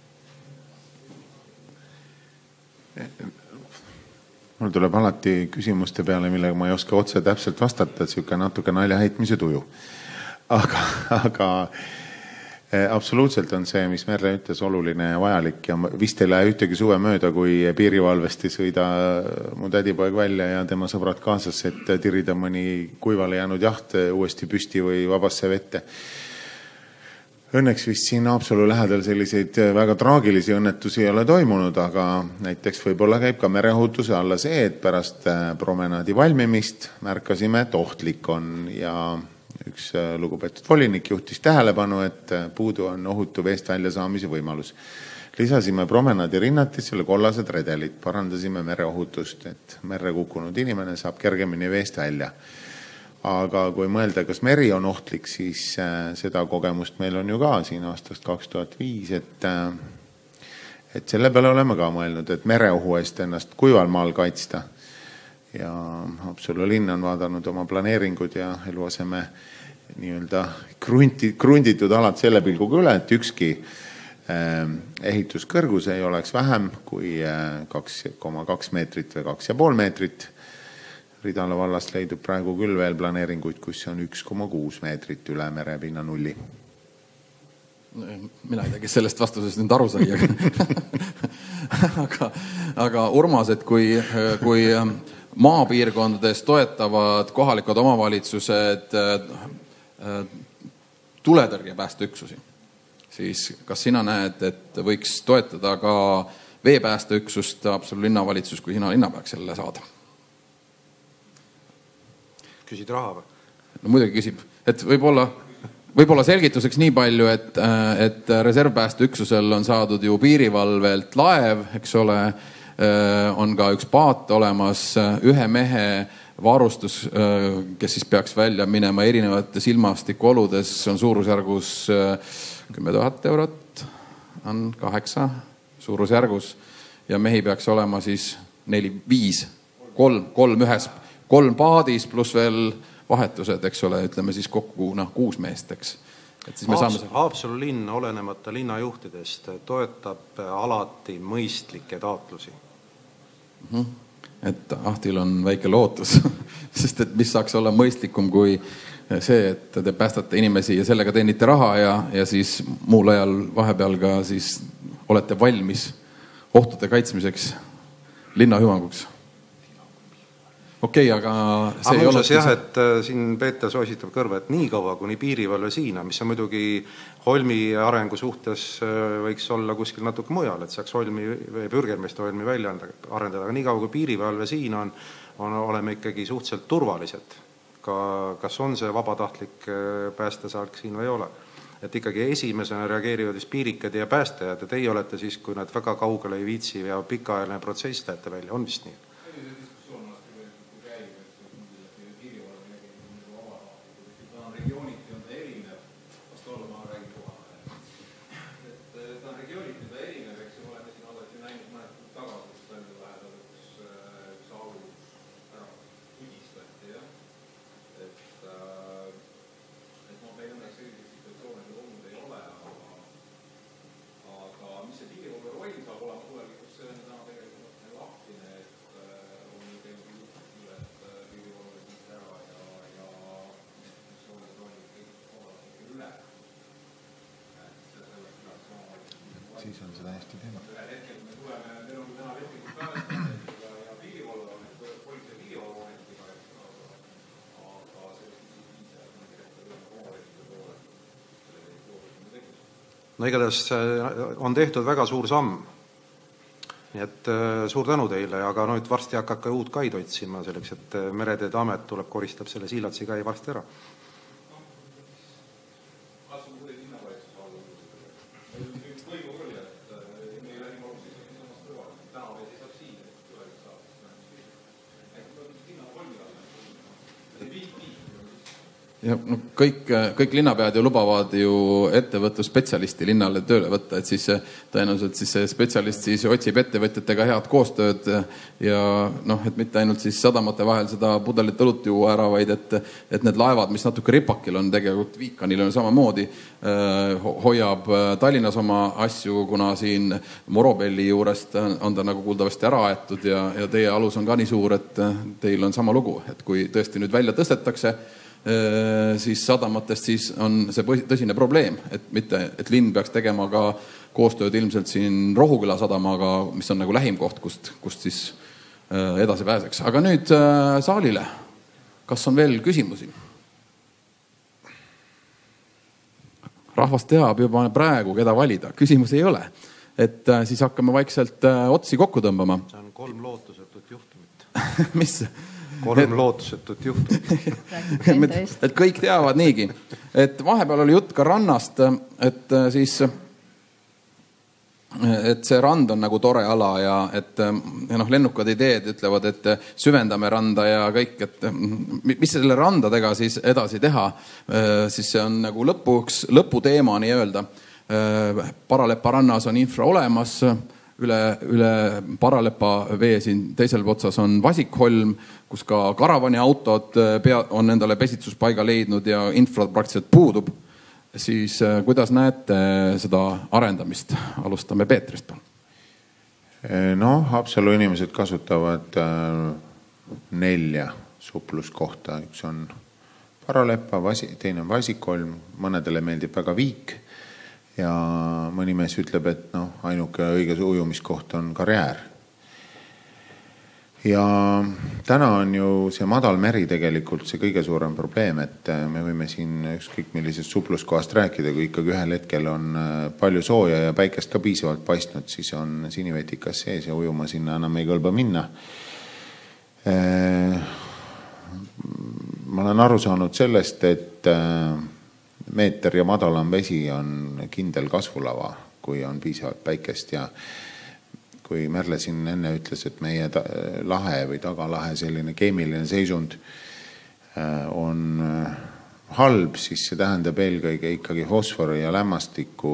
Mul tuleb alati küsimuste peale, millega ma ei oska otse täpselt vastata, et siuke natuke nalja heitmise tuju. Aga, aga absoluutselt on see, mis Merle ütles, oluline ja vajalik ja vist ei lähe ühtegi suve mööda, kui piirivalvest ei sõida mu tädipoeg välja ja tema sõbrad kaasas, et tirida mõni kuivale jäänud jaht uuesti püsti või vabasse vette. Õnneks vist siin Haapsalu lähedal selliseid väga traagilisi õnnetusi ei ole toimunud, aga näiteks võib-olla käib ka mereohutuse alla see, et pärast promenaadi valmimist märkasime, et ohtlik on ja üks lugupeetud volinik juhtis tähelepanu, et puudu on ohutu veest välja saamise võimalus. Lisasime promenaadi rinnatissele kollased redelid, parandasime mereohutust, et merre kukkunud inimene saab kergemini veest välja. Aga kui mõelda, kas meri on ohtlik, siis seda kogemust meil on ju ka siin aastast kaks tuhat viis, et, et selle peale oleme ka mõelnud, et mereohu eest ennast kuival maal kaitsta. Ja Haapsalu linn on vaadanud oma planeeringud ja eluaseme nii-öelda krunti, krunditud alad selle pilguga üle, et ükski ehituskõrgus ei oleks vähem kui kaks koma kaks meetrit või kaks ja pool meetrit. Ridala vallast leidub praegu küll veel planeeringuid, kus on üks koma kuus meetrit üle merepinna nulli. mina ei tea, kes sellest vastusest nüüd aru sai, aga, aga Urmas, et kui, kui maapiirkondades toetavad kohalikud omavalitsused tuletõrje päästeüksusi, siis kas sina näed, et võiks toetada ka veepäästeüksust Haapsalu linnavalitsus, kui sina linnapeaks selle saada? Küsid raha või? No muidugi küsib, et võib-olla, võib-olla selgituseks nii palju, et, et reservpäästeüksusel on saadud ju piirivalvelt laev, eks ole, on ka üks paat olemas, ühe mehe varustus, kes siis peaks välja minema erinevates ilmastikuoludes, on suurusjärgus kümme tuhat eurot, on kaheksa suurusjärgus ja mehi peaks olema siis neli, viis, kolm, kolm ühes, kolm paadis pluss veel vahetused, eks ole, ütleme siis kokku no, kuus meest, eks. Et siis me Haapsalu, saame... Haapsalu linn, olenemata linnajuhtidest, toetab alati mõistlikke taotlusi. Mm-hmm. Et Ahtil on väike lootus, sest et mis saaks olla mõistlikum kui see, et te päästate inimesi ja sellega teenite raha ja, ja siis muul ajal vahepeal ka siis olete valmis ohtude kaitsmiseks linna hüvanguks. Okei, okay, aga see aga ei ole... jah, et siin Peeter soositab kõrva, et nii kaua kuni piirivalve siin on, mis on muidugi Holmi arengu suhtes võiks olla kuskil natuke mujal, et saaks Holmi või Pürgermeeste Holmi välja arendada, aga nii kaua kui piirivalve siin on, on, oleme ikkagi suhteliselt turvalised. Ka, kas on see vabatahtlik päästesaak siin või ei ole? Et ikkagi esimesena reageerivad vist piirikad ja päästajad ja teie olete siis, kui nad väga kaugele ei viitsi ja pikaajaline protsess lähete välja, on vist nii? Siis on seda hästi teema. No igatahes on tehtud väga suur samm. Nii et suur tänu teile, aga nüüd varsti hakake uut kaid otsima selleks, et Mereteede Amet tuleb, koristab selle Siilatsi kai varsti ära. Ja no, kõik, kõik linnapead ju lubavad ju ettevõtlusspetsialisti linnale tööle võtta, et siis tõenäoliselt siis see spetsialist siis otsib ettevõtjatega head koostööd ja noh, et mitte ainult siis sadamate vahel seda pudelit õlut juua ära, vaid et, et need laevad, mis natuke ripakil on tegelikult Viikanil on samamoodi, hoiab Tallinnas oma asju, kuna siin Morobelli juurest on ta nagu kuuldavasti ära aetud ja, ja teie alus on ka nii suur, et teil on sama lugu, et kui tõesti nüüd välja tõstetakse, siis sadamatest siis on see tõsine probleem, et mitte, et linn peaks tegema ka koostööd ilmselt siin Rohuküla sadamaga, mis on nagu lähim koht, kust, kust siis edasi pääseks. Aga nüüd saalile, kas on veel küsimusi? Rahvas teab juba praegu, keda valida. Küsimusi ei ole. Et siis hakkame vaikselt otsi kokku tõmbama. See on kolm lootusetut juhtumit. Mis? Kolm lootusetut juhtumit. et kõik teavad niigi. Et vahepeal oli jutt ka rannast, et siis et see rand on nagu tore ala ja et ja noh, lennukad ideed ütlevad, et süvendame randa ja kõik, et mis selle randadega siis edasi teha, siis see on nagu lõpuks, lõputeema nii öelda. Paralepa rannas on infra olemas, üle, üle Paralepa vee siin teisel otsas on Vasikholm, kus ka karavani autod pea, on endale pesitsuspaiga leidnud ja infra praktiliselt puudub. Siis kuidas näete seda arendamist? Alustame Peetrist. No, Haapsalu inimesed kasutavad nelja supluskohta. Üks on Paralepa, teine on Vasikholm, mõnedele meeldib väga Viik ja mõni mees ütleb, et noh, ainuke õige ujumiskoht on karjäär. Ja täna on ju see madal meri tegelikult see kõige suurem probleem, et me võime siin ükskõik millisest supluskohast rääkida, kui ikkagi ühel hetkel on palju sooja ja päikest ka piisavalt paistnud, siis on sinivetikas sees ja ujuma sinna enam ei kõlba minna. Ma olen aru saanud sellest, et meeter ja madalam vesi on kindel kasvulava, kui on piisavalt päikest ja kui Merle siin enne ütles, et meie lahe või tagalahe selline keemiline seisund on halb, siis see tähendab eelkõige ikkagi fosfori ja lämmastiku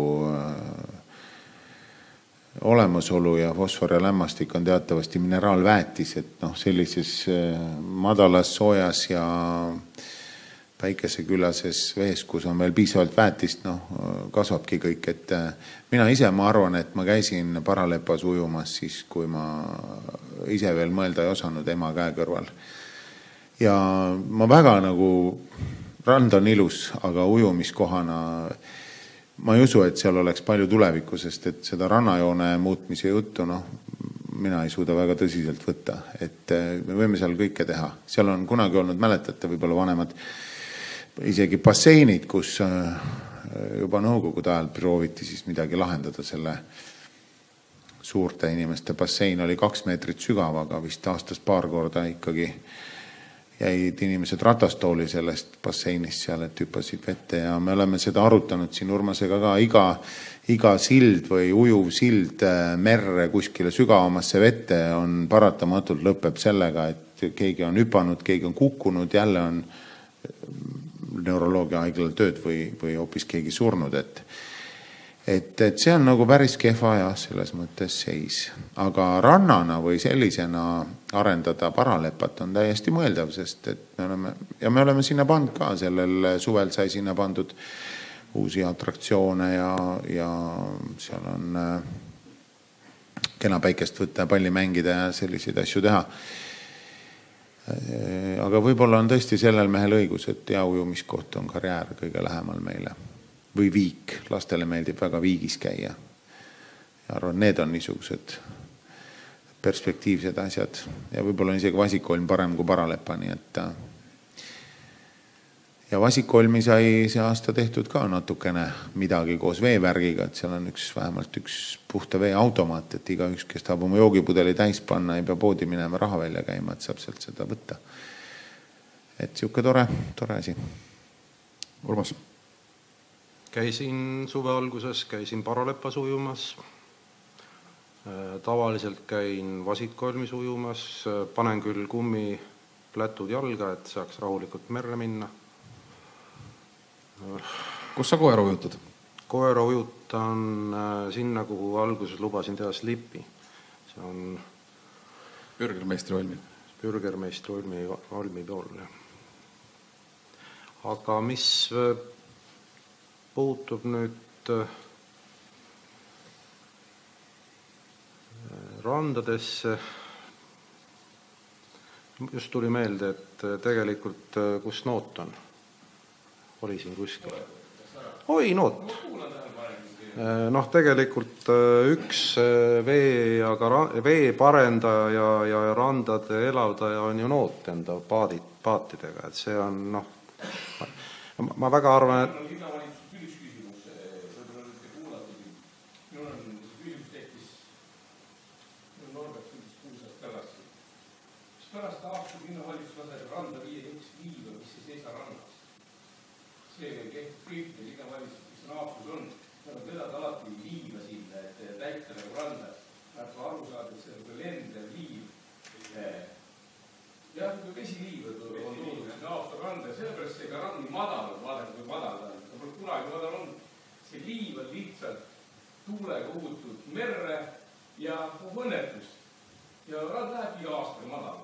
olemasolu ja fosfor ja lämmastik on teatavasti mineraalväetis, et noh, sellises madalas, soojas ja päikesekülases vees, kus on veel piisavalt väetist, noh, kasvabki kõik, et mina ise, ma arvan, et ma käisin Paralepas ujumas siis, kui ma ise veel mõelda ei osanud ema käe kõrval. Ja ma väga nagu, rand on ilus, aga ujumiskohana ma ei usu, et seal oleks palju tulevikku, sest et seda rannajoone muutmise juttu, noh, mina ei suuda väga tõsiselt võtta, et me võime seal kõike teha. Seal on kunagi olnud, mäletate, võib-olla vanemad isegi basseinid, kus juba nõukogude ajal prooviti siis midagi lahendada selle suurte inimeste bassein oli kaks meetrit sügav, aga vist aastas paar korda ikkagi jäid inimesed ratastooli sellest basseinist seal, et hüppasid vette ja me oleme seda arutanud siin Urmasega ka, iga, iga sild või ujuv sild merre kuskile sügavamasse vette on paratamatult lõpeb sellega, et keegi on hüpanud, keegi on kukkunud, jälle on neuroloogia haiglal tööd või, või hoopis keegi surnud, et, et, et see on nagu päris kehva ja selles mõttes seis. Aga rannana või sellisena arendada Paralepat on täiesti mõeldav, sest et me oleme, ja me oleme sinna pandud ka, sellel suvel sai sinna pandud uusi atraktsioone ja, ja seal on kena päikest võtta ja palli mängida ja selliseid asju teha. Aga võib-olla on tõesti sellel mehel õigus, et hea ujumiskoht on karjäär kõige lähemal meile. Või viik, lastele meeldib väga viigis käia. Ja arvan, need on niisugused perspektiivsed asjad. Ja võib-olla on isegi Vasikkolm parem kui Paralepa, nii et ja Vasikkolmi sai see aasta tehtud ka natukene midagi koos veevärgiga, et seal on üks, vähemalt üks puhta vee automaat, et iga üks, kes tahab oma joogipudeli täis panna, ei pea poodi minema raha välja käima, et saab sealt seda võtta. Et siuke tore, tore asi. Urmas? Käisin suve alguses, käisin Paralepas ujumas. Tavaliselt käin Vasikkolmis ujumas, panen küll kummi plätud jalga, et saaks rahulikult merre minna. Kus sa koera ujutad? Koera ujutan sinna, kuhu alguses lubasin teha slipi. See on Bürgermeistri olmi. Bürgermeistri olmi, olmi pool. Aga mis puutub nüüd randadesse, just tuli meelde, et tegelikult kus noot on? Oli siin kuskil. Oi, noot. Noh, tegelikult üks vee, aga vee parendaja ja, ja randade elavdaja on ju noot enda paadid, paatidega, et see on, noh, ma väga arvan, et pärast aastal linnavalitsus laseb randa viia üks liiva, mis ei seisa rannas. See kehtib kõik ja linnavalitsus, mis on aastus on, nad vedavad alati liiva sinna, et täita nagu randa. Nad aru saada, et see on lendev liiv. Jah, kui vesiliiv on toodud sinna aasta randa ja sellepärast see ka rand nii madal on, vaadata kui madal ta on. Ta pole kunagi madal on. See liiv on lihtsalt tuulega uhutud merre ja õnnetus. Ja rand läheb iga aasta madal.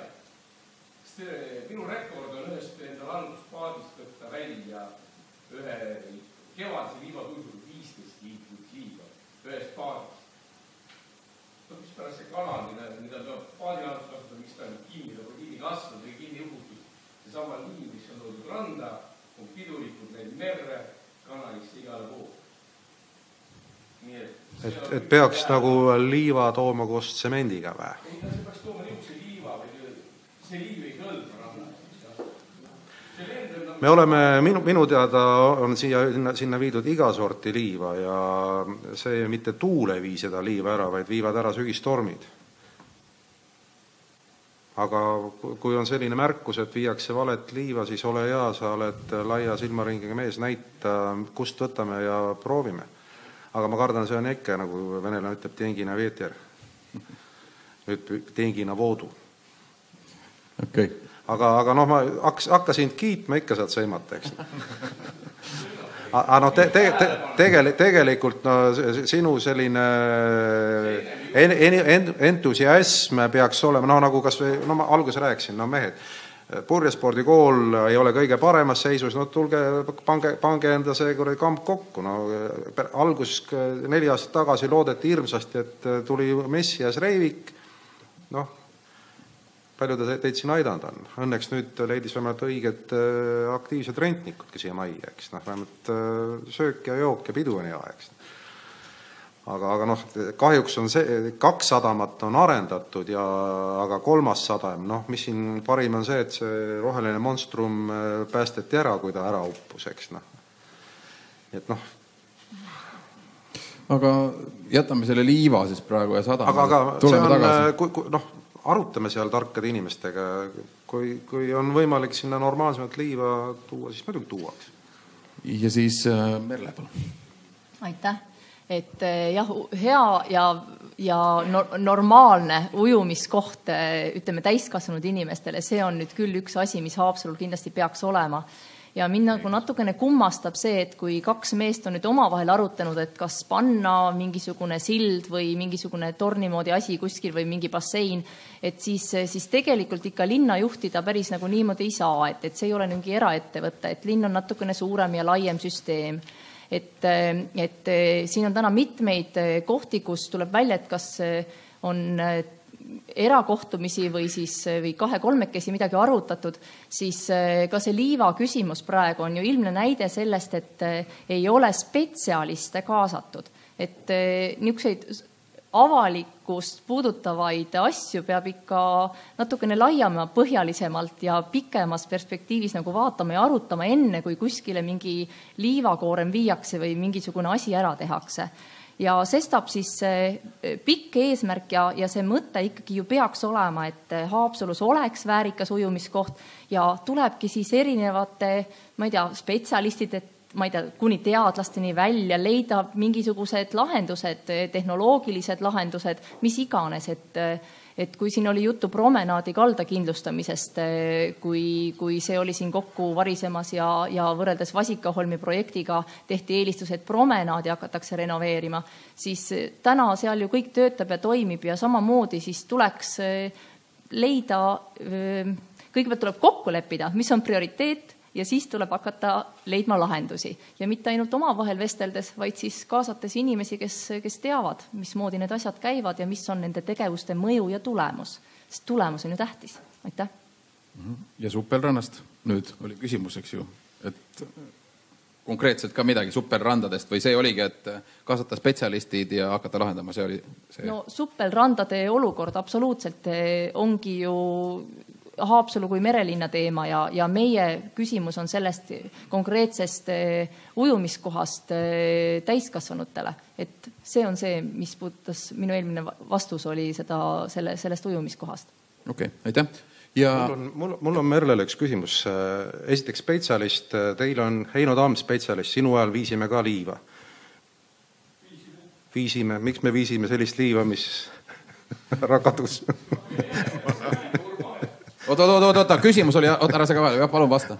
Minu rekord on ühest enda languspaadist võtta välja ühe kevadse liivatuisul viisteist liitrit liiva ühest paadist. Mis pärast see kanal, mida peab paadilandus kasutada, mis ta on kinni, ta pole kinni kasvanud või kinni juhutud. See sama liiv, mis on loodud randa, on pidulikud neid merre, kanalisse igale pool. et, et peaks nagu liiva tooma koos tsemendiga või? ei, ta peaks tooma niisuguse liiva või see liiv ei kõlba ranna. Me oleme, minu, minu teada on siia, sinna viidud iga sorti liiva ja see mitte tuul ei vii seda liiva ära, vaid viivad ära sügistormid. Aga kui on selline märkus, et viiakse valet liiva, siis ole hea, sa oled laia silmaringiga mees, näita, kust võtame ja proovime. Aga ma kardan, see on ikka, nagu venelane ütleb, tengina veeter. Nüüd tengina voodu. Okei. Okay. Aga, aga noh, ma hakkasin kiitma, ikka saad sõimata, eks. Aga no te, te, te, tegel, tegelikult no, sinu selline en, en, entusiasm peaks olema, no nagu kas või, no ma alguses rääkisin, no mehed, purjespordikool ei ole kõige paremas seisus, no tulge, pange, pange enda see kamp kokku. No, algus neli aastat tagasi loodeti hirmsasti, et tuli Messias Reivik, noh, palju ta teid siin aidanud on. Õnneks nüüd leidis vähemalt õiged aktiivsed rentnikud, kes siia majja, eks. Noh, vähemalt söök ja jook ja pidu on hea, eks. Aga, aga noh, kahjuks on see, kaks sadamat on arendatud ja aga kolmas sadam, noh, mis siin parim on see, et see roheline monstrum päästeti ära, kui ta ära uppus, eks. Noh. Et noh. Aga jätame selle liiva siis praegu ja sadama. Aga, aga see on, kui, kui, noh, arutame seal tarkade inimestega, kui, kui on võimalik sinna normaalsemalt liiva tuua, siis muidugi tuuaks. Ja siis äh, Merle, palun. Aitäh, et jah, hea ja, ja no, normaalne ujumiskoht, ütleme täiskasvanud inimestele, see on nüüd küll üks asi, mis Haapsalul kindlasti peaks olema. Ja mind nagu natukene kummastab see, et kui kaks meest on nüüd omavahel arutanud, et kas panna mingisugune sild või mingisugune tornimoodi asi kuskil või mingi bassein, et siis, siis tegelikult ikka linna juhtida päris nagu niimoodi ei saa, et, et see ei ole mingi eraettevõte, et linn on natukene suurem ja laiem süsteem. Et, et siin on täna mitmeid kohti, kus tuleb välja, et kas on erakohtumisi või siis või kahe-kolmekesi midagi arutatud, siis ka see liiva küsimus praegu on ju ilmne näide sellest, et ei ole spetsialiste kaasatud. Et niisuguseid avalikkust puudutavaid asju peab ikka natukene laiema, põhjalisemalt ja pikemas perspektiivis nagu vaatama ja arutama enne, kui kuskile mingi liivakoorem viiakse või mingisugune asi ära tehakse. Ja sestap siis pikk eesmärk ja, ja see mõte ikkagi ju peaks olema, et Haapsalus oleks väärikas ujumiskoht ja tulebki siis erinevate, ma ei tea, spetsialistid, et ma ei tea, kuni teadlasteni välja leida mingisugused lahendused, tehnoloogilised lahendused, mis iganes, et et kui siin oli juttu promenaadi kalda kindlustamisest, kui, kui see oli siin kokku varisemas ja, ja võrreldes Vasikaholmi projektiga tehti eelistus, et promenaadi hakatakse renoveerima, siis täna seal ju kõik töötab ja toimib ja samamoodi siis tuleks leida, kõigepealt tuleb kokku leppida, mis on prioriteet, ja siis tuleb hakata leidma lahendusi. Ja mitte ainult omavahel vesteldes, vaid siis kaasates inimesi, kes, kes teavad, mismoodi need asjad käivad ja mis on nende tegevuste mõju ja tulemus. Sest tulemus on ju tähtis. Aitäh. Ja Suppelrannast nüüd oli küsimuseks ju, et konkreetselt ka midagi Suppelrandadest või see oligi, et kaasata spetsialistid ja hakata lahendama, see oli see? No Suppelrandade olukord absoluutselt ongi ju Haapsalu kui merelinna teema ja, ja meie küsimus on sellest konkreetsest ujumiskohast täiskasvanutele. Et see on see, mis puudutas, minu eelmine vastus oli seda, selle, sellest ujumiskohast. Okei, okay, aitäh. Ja... Mul, on, mul, mul on Merlele üks küsimus. Esiteks spetsialist, teil on Heino Tamm spetsialist, sinu ajal viisime ka liiva. Viisime. Miks me viisime sellist liiva, mis ära kadus? Oota, oota, oota, oota, küsimus oli, ära see ka vahel, palun vasta.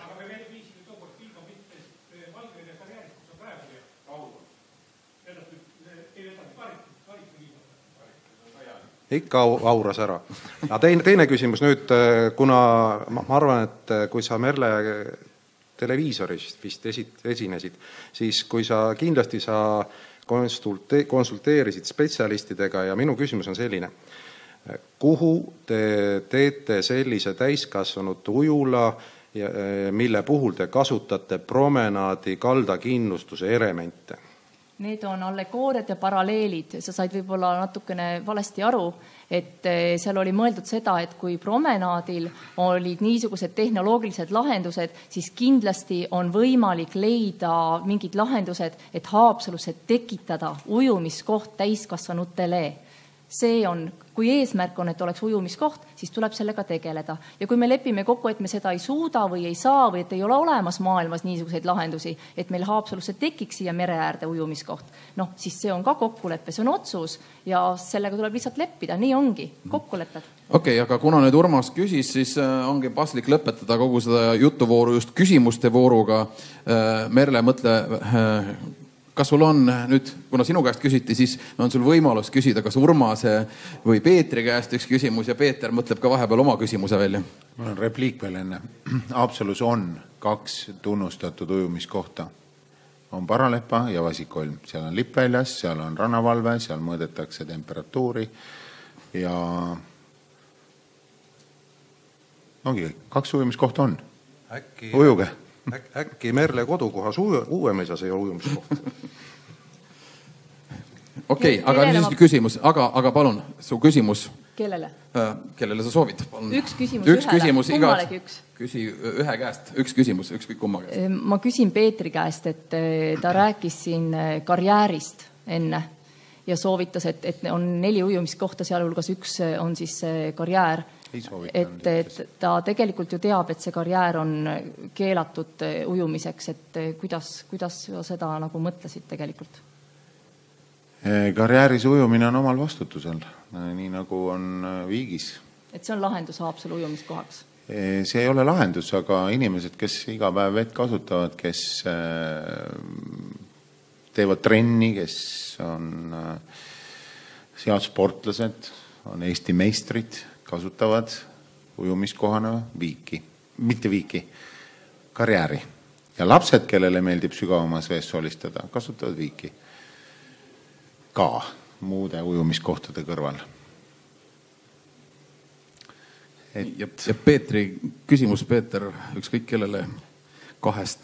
Ikka auras ära. Teine, teine küsimus nüüd, kuna ma arvan, et kui sa Merle televiisoris vist esinesid, siis kui sa kindlasti sa konsulte, konsulteerisid spetsialistidega ja minu küsimus on selline, kuhu te teete sellise täiskasvanute ujula, mille puhul te kasutate promenaadi kaldakindlustuse elemente? Need on allegooriad ja paralleelid. Sa said võib-olla natukene valesti aru, et seal oli mõeldud seda, et kui promenaadil olid niisugused tehnoloogilised lahendused, siis kindlasti on võimalik leida mingid lahendused, et Haapsalusse tekitada ujumiskoht täiskasvanutele. See on, kui eesmärk on, et oleks ujumiskoht, siis tuleb sellega tegeleda. Ja kui me lepime kokku, et me seda ei suuda või ei saa või et ei ole olemas maailmas niisuguseid lahendusi, et meil Haapsalusse tekiks siia mere äärde ujumiskoht, noh, siis see on ka kokkulepe, see on otsus ja sellega tuleb lihtsalt leppida, nii ongi, kokkulepped. Okei, okay, aga kuna nüüd Urmas küsis, siis ongi paslik lõpetada kogu seda jutuvooru just küsimuste vooruga. Merle, mõtle, kas sul on nüüd, kuna sinu käest küsiti, siis on sul võimalus küsida kas Urmase või Peetri käest üks küsimus ja Peeter mõtleb ka vahepeal oma küsimuse välja. Mul on repliik veel enne. Haapsalus on kaks tunnustatud ujumiskohta. On Paralepa ja Vasikoll. Seal on lipp väljas, seal on rannavalve, seal mõõdetakse temperatuuri ja ongi kaks ujumiskohta on. Äkki... Ujuge. Äkki Merle kodukohas Uuemesas ei ole ujumiskoht? Okei, okay, aga nüüd ma... küsimus, aga, aga palun, su küsimus. Kellele? Äh, kellele sa soovid? Palun. Üks küsimus üks ühele, küsimus kummalegi iga... üks. Küsi ühe käest, üks küsimus, üks kõik kumma käest. Ma küsin Peetri käest, et ta rääkis siin karjäärist enne ja soovitas, et, et on neli ujumiskohta, sealhulgas üks on siis karjäär. Et, et ta tegelikult ju teab, et see karjäär on keelatud ujumiseks, et kuidas, kuidas seda nagu mõtlesid tegelikult? Karjääris ujumine on omal vastutusel, nii nagu on Viigis. Et see on lahendus Haapsalu ujumiskohaks? See ei ole lahendus, aga inimesed, kes iga päev vett kasutavad, kes teevad trenni, kes on sealt sportlased, on Eesti meistrid, kasutavad ujumiskohana viiki, mitte viiki, karjääri. Ja lapsed, kellele meeldib sügavamas vees solistada, kasutavad viiki ka muude ujumiskohtade kõrval. Et... Ja, ja Peetri küsimus, Peeter, ükskõik kellele kahest.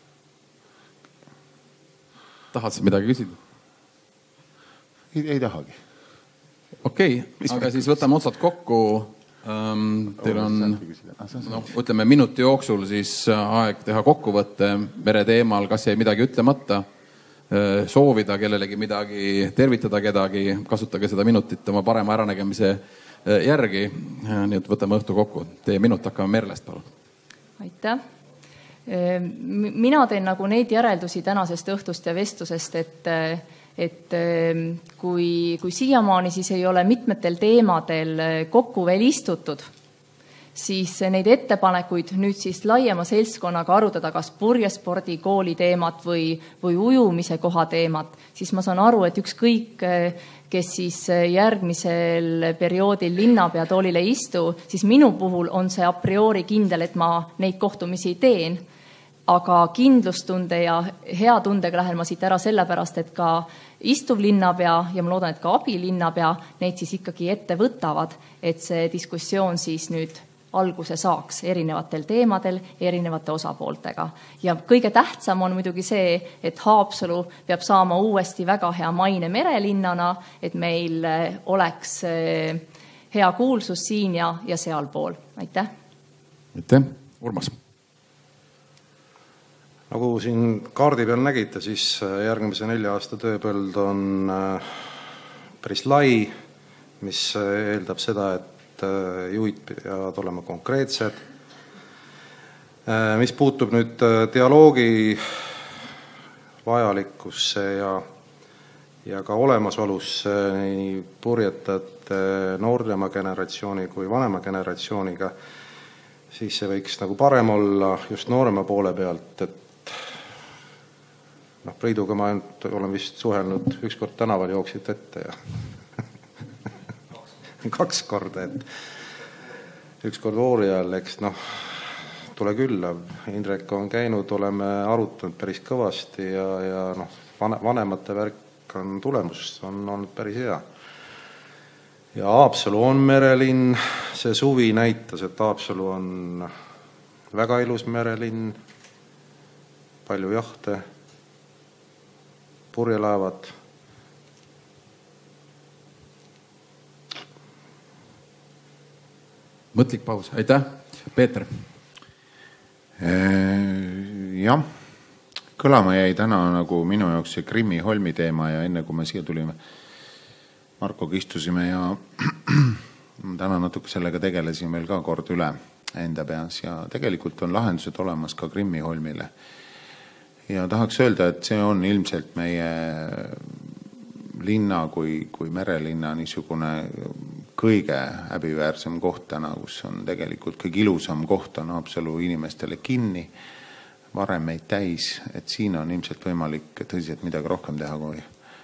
Tahad sa midagi küsida? Ei, ei tahagi. Okei, okay, aga siis võtame otsad kokku. Um, teil on, no, ütleme, minuti jooksul siis aeg teha kokkuvõtte mere teemal, kas jäi midagi ütlemata, soovida kellelegi midagi, tervitada kedagi, kasutage seda minutit oma parema äranägemise järgi. Nii et võtame õhtu kokku. Teie minut hakkame Merlest, palun. Aitäh. Mina teen nagu neid järeldusi tänasest õhtust ja vestlusest, et et kui, kui siiamaani siis ei ole mitmetel teemadel kokku veel istutud, siis neid ettepanekuid nüüd siis laiema seltskonnaga arutada, kas purjespordikooli teemat või, või ujumise koha teemat, siis ma saan aru, et ükskõik, kes siis järgmisel perioodil linnapea toolile istu, siis minu puhul on see a priori kindel, et ma neid kohtumisi teen. Aga kindlustunde ja hea tundega lähen ma siit ära sellepärast, et ka istuv linnapea ja ma loodan, et ka abilinnapea neid siis ikkagi ette võtavad, et see diskussioon siis nüüd alguse saaks erinevatel teemadel, erinevate osapooltega. Ja kõige tähtsam on muidugi see, et Haapsalu peab saama uuesti väga hea maine merelinnana, et meil oleks hea kuulsus siin ja, ja sealpool. Aitäh! Aitäh! Urmas! Nagu siin kaardi peal nägite, siis järgmise nelja aasta tööpõld on päris lai, mis eeldab seda, et juhid peavad olema konkreetsed. Mis puutub nüüd dialoogi vajalikkusse ja, ja ka olemasolusse nii purjetajate noorema generatsiooni kui vanema generatsiooniga, siis see võiks nagu parem olla just noorema poole pealt, et noh, Priiduga ma olen vist suhelnud üks kord tänaval jooksid ette ja kaks korda, et üks kord oori ajal, eks noh, tule külla. Indrek on käinud, oleme arutanud päris kõvasti ja, ja noh, vanemate värk on tulemus, on olnud päris hea. Ja Haapsalu on merelinn, see suvi näitas, et Haapsalu on väga ilus merelinn, palju jahte. purjelaevad. Mõtlik paus, aitäh. Peeter. Jah, kõlama jäi täna nagu minu jaoks see Krimmi Holmi teema ja enne kui me siia tulime, Markoga istusime ja täna natuke sellega tegelesin veel ka kord üle enda peas ja tegelikult on lahendused olemas ka Krimmi Holmile. Ja tahaks öelda, et see on ilmselt meie linna kui, kui merelinna niisugune kõige häbiväärsem koht täna, kus on tegelikult kõige ilusam koht on Haapsalu inimestele kinni, varemeid täis, et siin on ilmselt võimalik tõsiselt midagi rohkem teha, kui,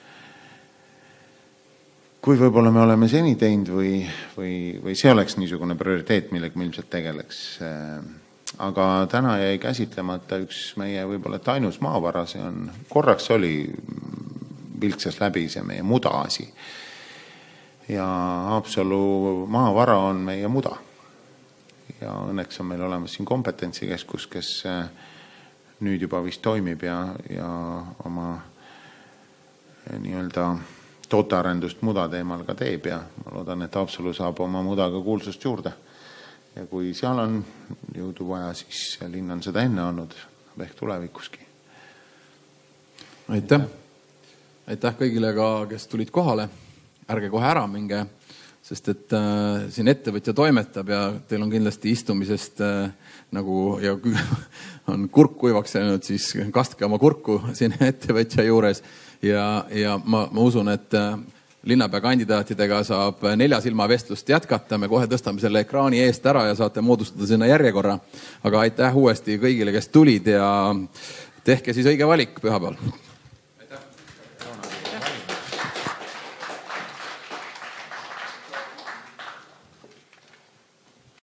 kui võib-olla me oleme seni teinud või, või, või see oleks niisugune prioriteet, millega me ilmselt tegeleks. Aga täna jäi käsitlemata üks meie võib-olla et ainus maavara, see on, korraks oli vilksas läbi see meie muda asi. Ja Haapsalu maavara on meie muda. Ja õnneks on meil olemas siin kompetentsikeskus, kes nüüd juba vist toimib ja, ja oma nii-öelda tootearendust muda teemal ka teeb ja ma loodan, et Haapsalu saab oma mudaga kuulsust juurde. Ja kui seal on jõudu vaja, siis linn on seda enne olnud, ehk tulevikuski. Aitäh. Aitäh kõigile ka, kes tulid kohale. Ärge kohe ära minge, sest et äh, siin ettevõtja toimetab ja teil on kindlasti istumisest äh, nagu ja on kurk kuivaks jäänud, siis kastke oma kurku siin ettevõtja juures ja, ja ma, ma usun, et äh, linnapea kandidaatidega saab nelja silma vestlust jätkata. Me kohe tõstame selle ekraani eest ära ja saate moodustada sinna järjekorra. Aga aitäh uuesti kõigile, kes tulid ja tehke siis õige valik pühapäeval.